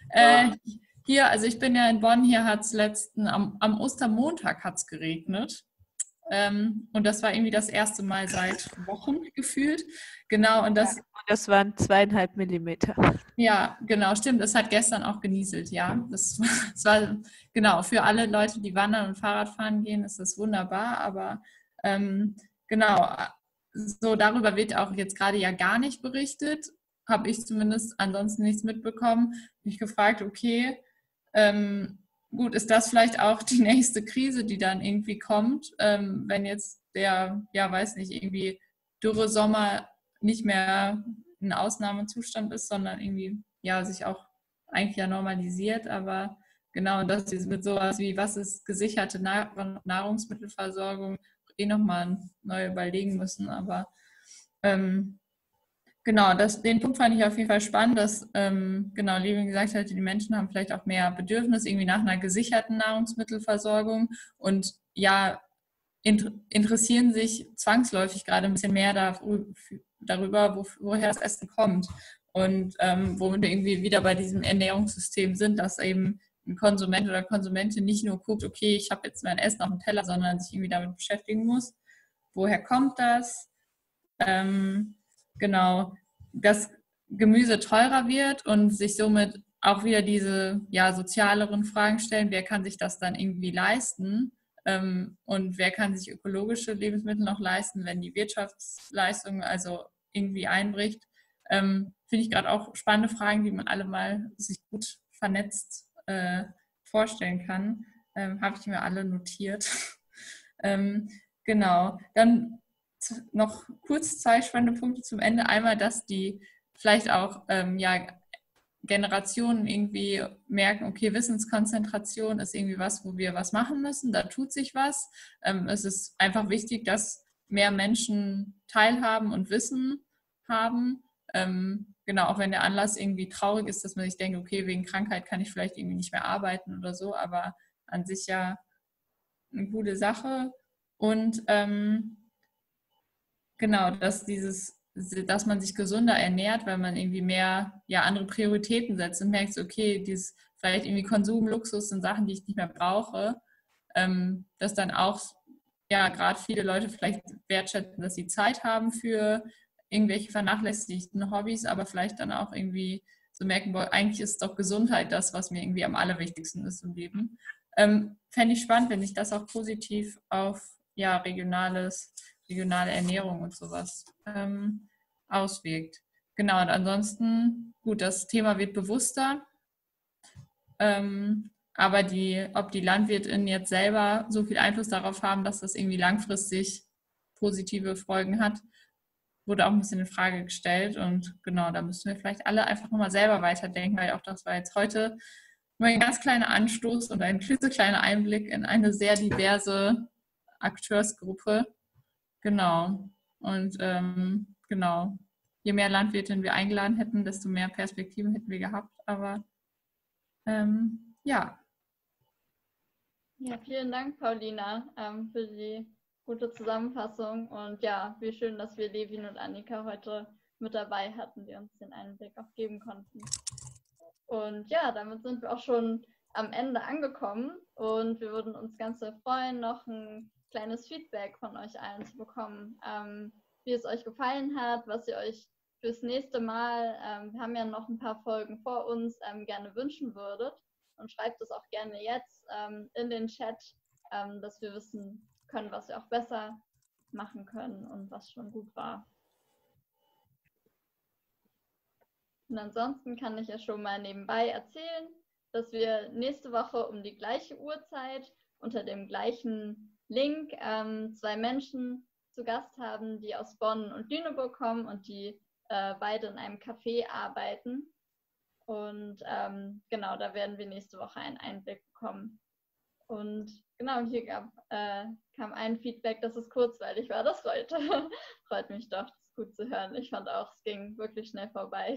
S4: Hier, also ich bin ja in Bonn, hier hat es am Ostermontag hat es geregnet. Und das war irgendwie das erste Mal seit Wochen gefühlt. Genau, und das
S2: waren 2,5 Millimeter.
S4: Ja, genau, stimmt. Es hat gestern auch genieselt, ja. Das war, genau, für alle Leute, die wandern und Fahrradfahren gehen, ist das wunderbar. Aber genau, so darüber wird auch jetzt gerade ja gar nicht berichtet. Habe ich zumindest ansonsten nichts mitbekommen. Mich gefragt, okay, gut, ist das vielleicht auch die nächste Krise, die dann irgendwie kommt, wenn jetzt der, ja, weiß nicht, irgendwie Dürresommer nicht mehr ein Ausnahmezustand ist, sondern irgendwie, ja, sich auch eigentlich ja normalisiert, aber genau, das ist mit sowas wie, was ist gesicherte Nahrungsmittelversorgung, nochmal neu überlegen müssen, aber genau, den Punkt fand ich auf jeden Fall spannend, dass, genau, Levin gesagt hat, die Menschen haben vielleicht auch mehr Bedürfnis irgendwie nach einer gesicherten Nahrungsmittelversorgung und ja, interessieren sich zwangsläufig gerade ein bisschen mehr darüber, woher das Essen kommt. Und womit wir irgendwie wieder bei diesem Ernährungssystem sind, dass eben ein Konsument oder Konsumentin nicht nur guckt, okay, ich habe jetzt mein Essen auf dem Teller, sondern sich irgendwie damit beschäftigen muss. Woher kommt das? Genau, dass Gemüse teurer wird und sich somit auch wieder diese sozialeren Fragen stellen, wer kann sich das dann irgendwie leisten und wer kann sich ökologische Lebensmittel noch leisten, wenn die Wirtschaftsleistung also irgendwie einbricht. Finde ich gerade auch spannende Fragen, die man alle mal sich gut vernetzt vorstellen kann. Habe ich mir alle notiert. Genau, dann noch kurz zwei spannende Punkte zum Ende. Einmal, dass die vielleicht auch Generationen irgendwie merken, okay, Wissenskonzentration ist irgendwie was, wo wir was machen müssen, da tut sich was. Es ist einfach wichtig, dass mehr Menschen teilhaben und Wissen haben. Genau, auch wenn der Anlass irgendwie traurig ist, dass man sich denkt, okay, wegen Krankheit kann ich vielleicht irgendwie nicht mehr arbeiten oder so, aber an sich ja eine gute Sache. Und genau, dass man sich gesünder ernährt, weil man irgendwie mehr andere Prioritäten setzt und merkt, okay, dieses vielleicht irgendwie Konsum, Luxus sind Sachen, die ich nicht mehr brauche, dass dann auch gerade viele Leute vielleicht wertschätzen, dass sie Zeit haben für irgendwelche vernachlässigten Hobbys, aber vielleicht dann auch irgendwie so merken, boah, eigentlich ist doch Gesundheit das, was mir irgendwie am allerwichtigsten ist im Leben. Fände ich spannend, wenn sich das auch positiv auf regionale Ernährung und sowas auswirkt. Genau, und ansonsten, gut, das Thema wird bewusster, aber ob die LandwirtInnen jetzt selber so viel Einfluss darauf haben, dass das irgendwie langfristig positive Folgen hat, wurde auch ein bisschen in Frage gestellt. Und genau, da müssen wir vielleicht alle einfach nochmal selber weiterdenken, weil auch das war jetzt heute nur ein ganz kleiner Anstoß und ein klitzekleiner Einblick in eine sehr diverse Akteursgruppe. Genau. Und genau, je mehr Landwirtinnen wir eingeladen hätten, desto mehr Perspektiven hätten wir gehabt. Aber
S1: Ja, vielen Dank, Paulina, für die gute Zusammenfassung. Und ja, wie schön, dass wir Levin und Annika heute mit dabei hatten, die uns den Einblick auch geben konnten. Und ja, damit sind wir auch schon am Ende angekommen. Und wir würden uns ganz sehr freuen, noch ein kleines Feedback von euch allen zu bekommen, wie es euch gefallen hat, was ihr euch fürs nächste Mal, wir haben ja noch ein paar Folgen vor uns, gerne wünschen würdet. Und schreibt es auch gerne jetzt in den Chat, dass wir wissen können, was wir auch besser machen können und was schon gut war. Und ansonsten kann ich ja schon mal nebenbei erzählen, dass wir nächste Woche um die gleiche Uhrzeit unter dem gleichen Link 2 Menschen zu Gast haben, die aus Bonn und Lüneburg kommen und die beide in einem Café arbeiten. Und genau, da werden wir nächste Woche einen Einblick bekommen. Und genau, hier kam ein Feedback, dass es kurzweilig war. Das freut mich doch, das ist gut zu hören. Ich fand auch, es ging wirklich schnell vorbei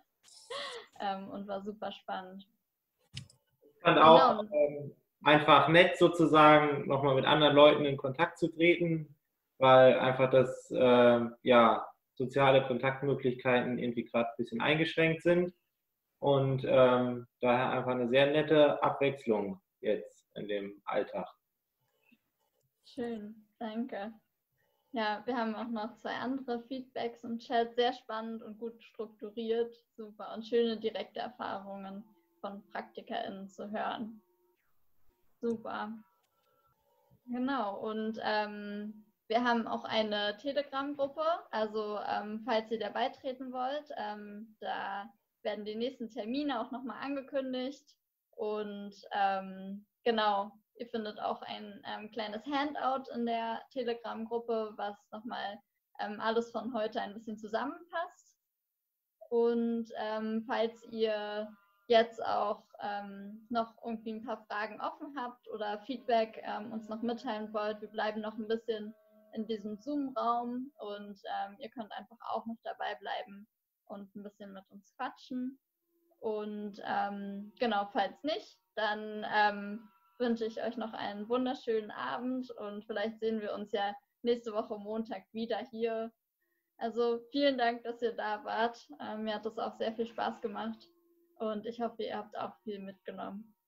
S1: und war super spannend.
S5: Ich fand auch einfach nett sozusagen, nochmal mit anderen Leuten in Kontakt zu treten, weil einfach das soziale Kontaktmöglichkeiten irgendwie gerade ein bisschen eingeschränkt sind. Und daher einfach eine sehr nette Abwechslung jetzt in dem Alltag.
S1: Schön, danke. Ja, wir haben auch noch 2 andere Feedbacks im Chat, sehr spannend und gut strukturiert, super und schöne direkte Erfahrungen von PraktikerInnen zu hören. Super. Genau, und wir haben auch eine Telegram-Gruppe, also falls ihr da beitreten wollt, da werden die nächsten Termine auch nochmal angekündigt und genau, ihr findet auch ein kleines Handout in der Telegram-Gruppe, was nochmal alles von heute ein bisschen zusammenfasst. Und falls ihr jetzt auch noch irgendwie ein paar Fragen offen habt oder Feedback uns noch mitteilen wollt, wir bleiben noch ein bisschen in diesem Zoom-Raum und ihr könnt einfach auch noch dabei bleiben und ein bisschen mit uns quatschen. Und genau, falls nicht, dann wünsche ich euch noch einen wunderschönen Abend und vielleicht sehen wir uns ja nächste Woche Montag wieder hier Also vielen Dank, dass ihr da wart. Mir hat das auch sehr viel Spaß gemacht und ich hoffe, ihr habt auch viel mitgenommen.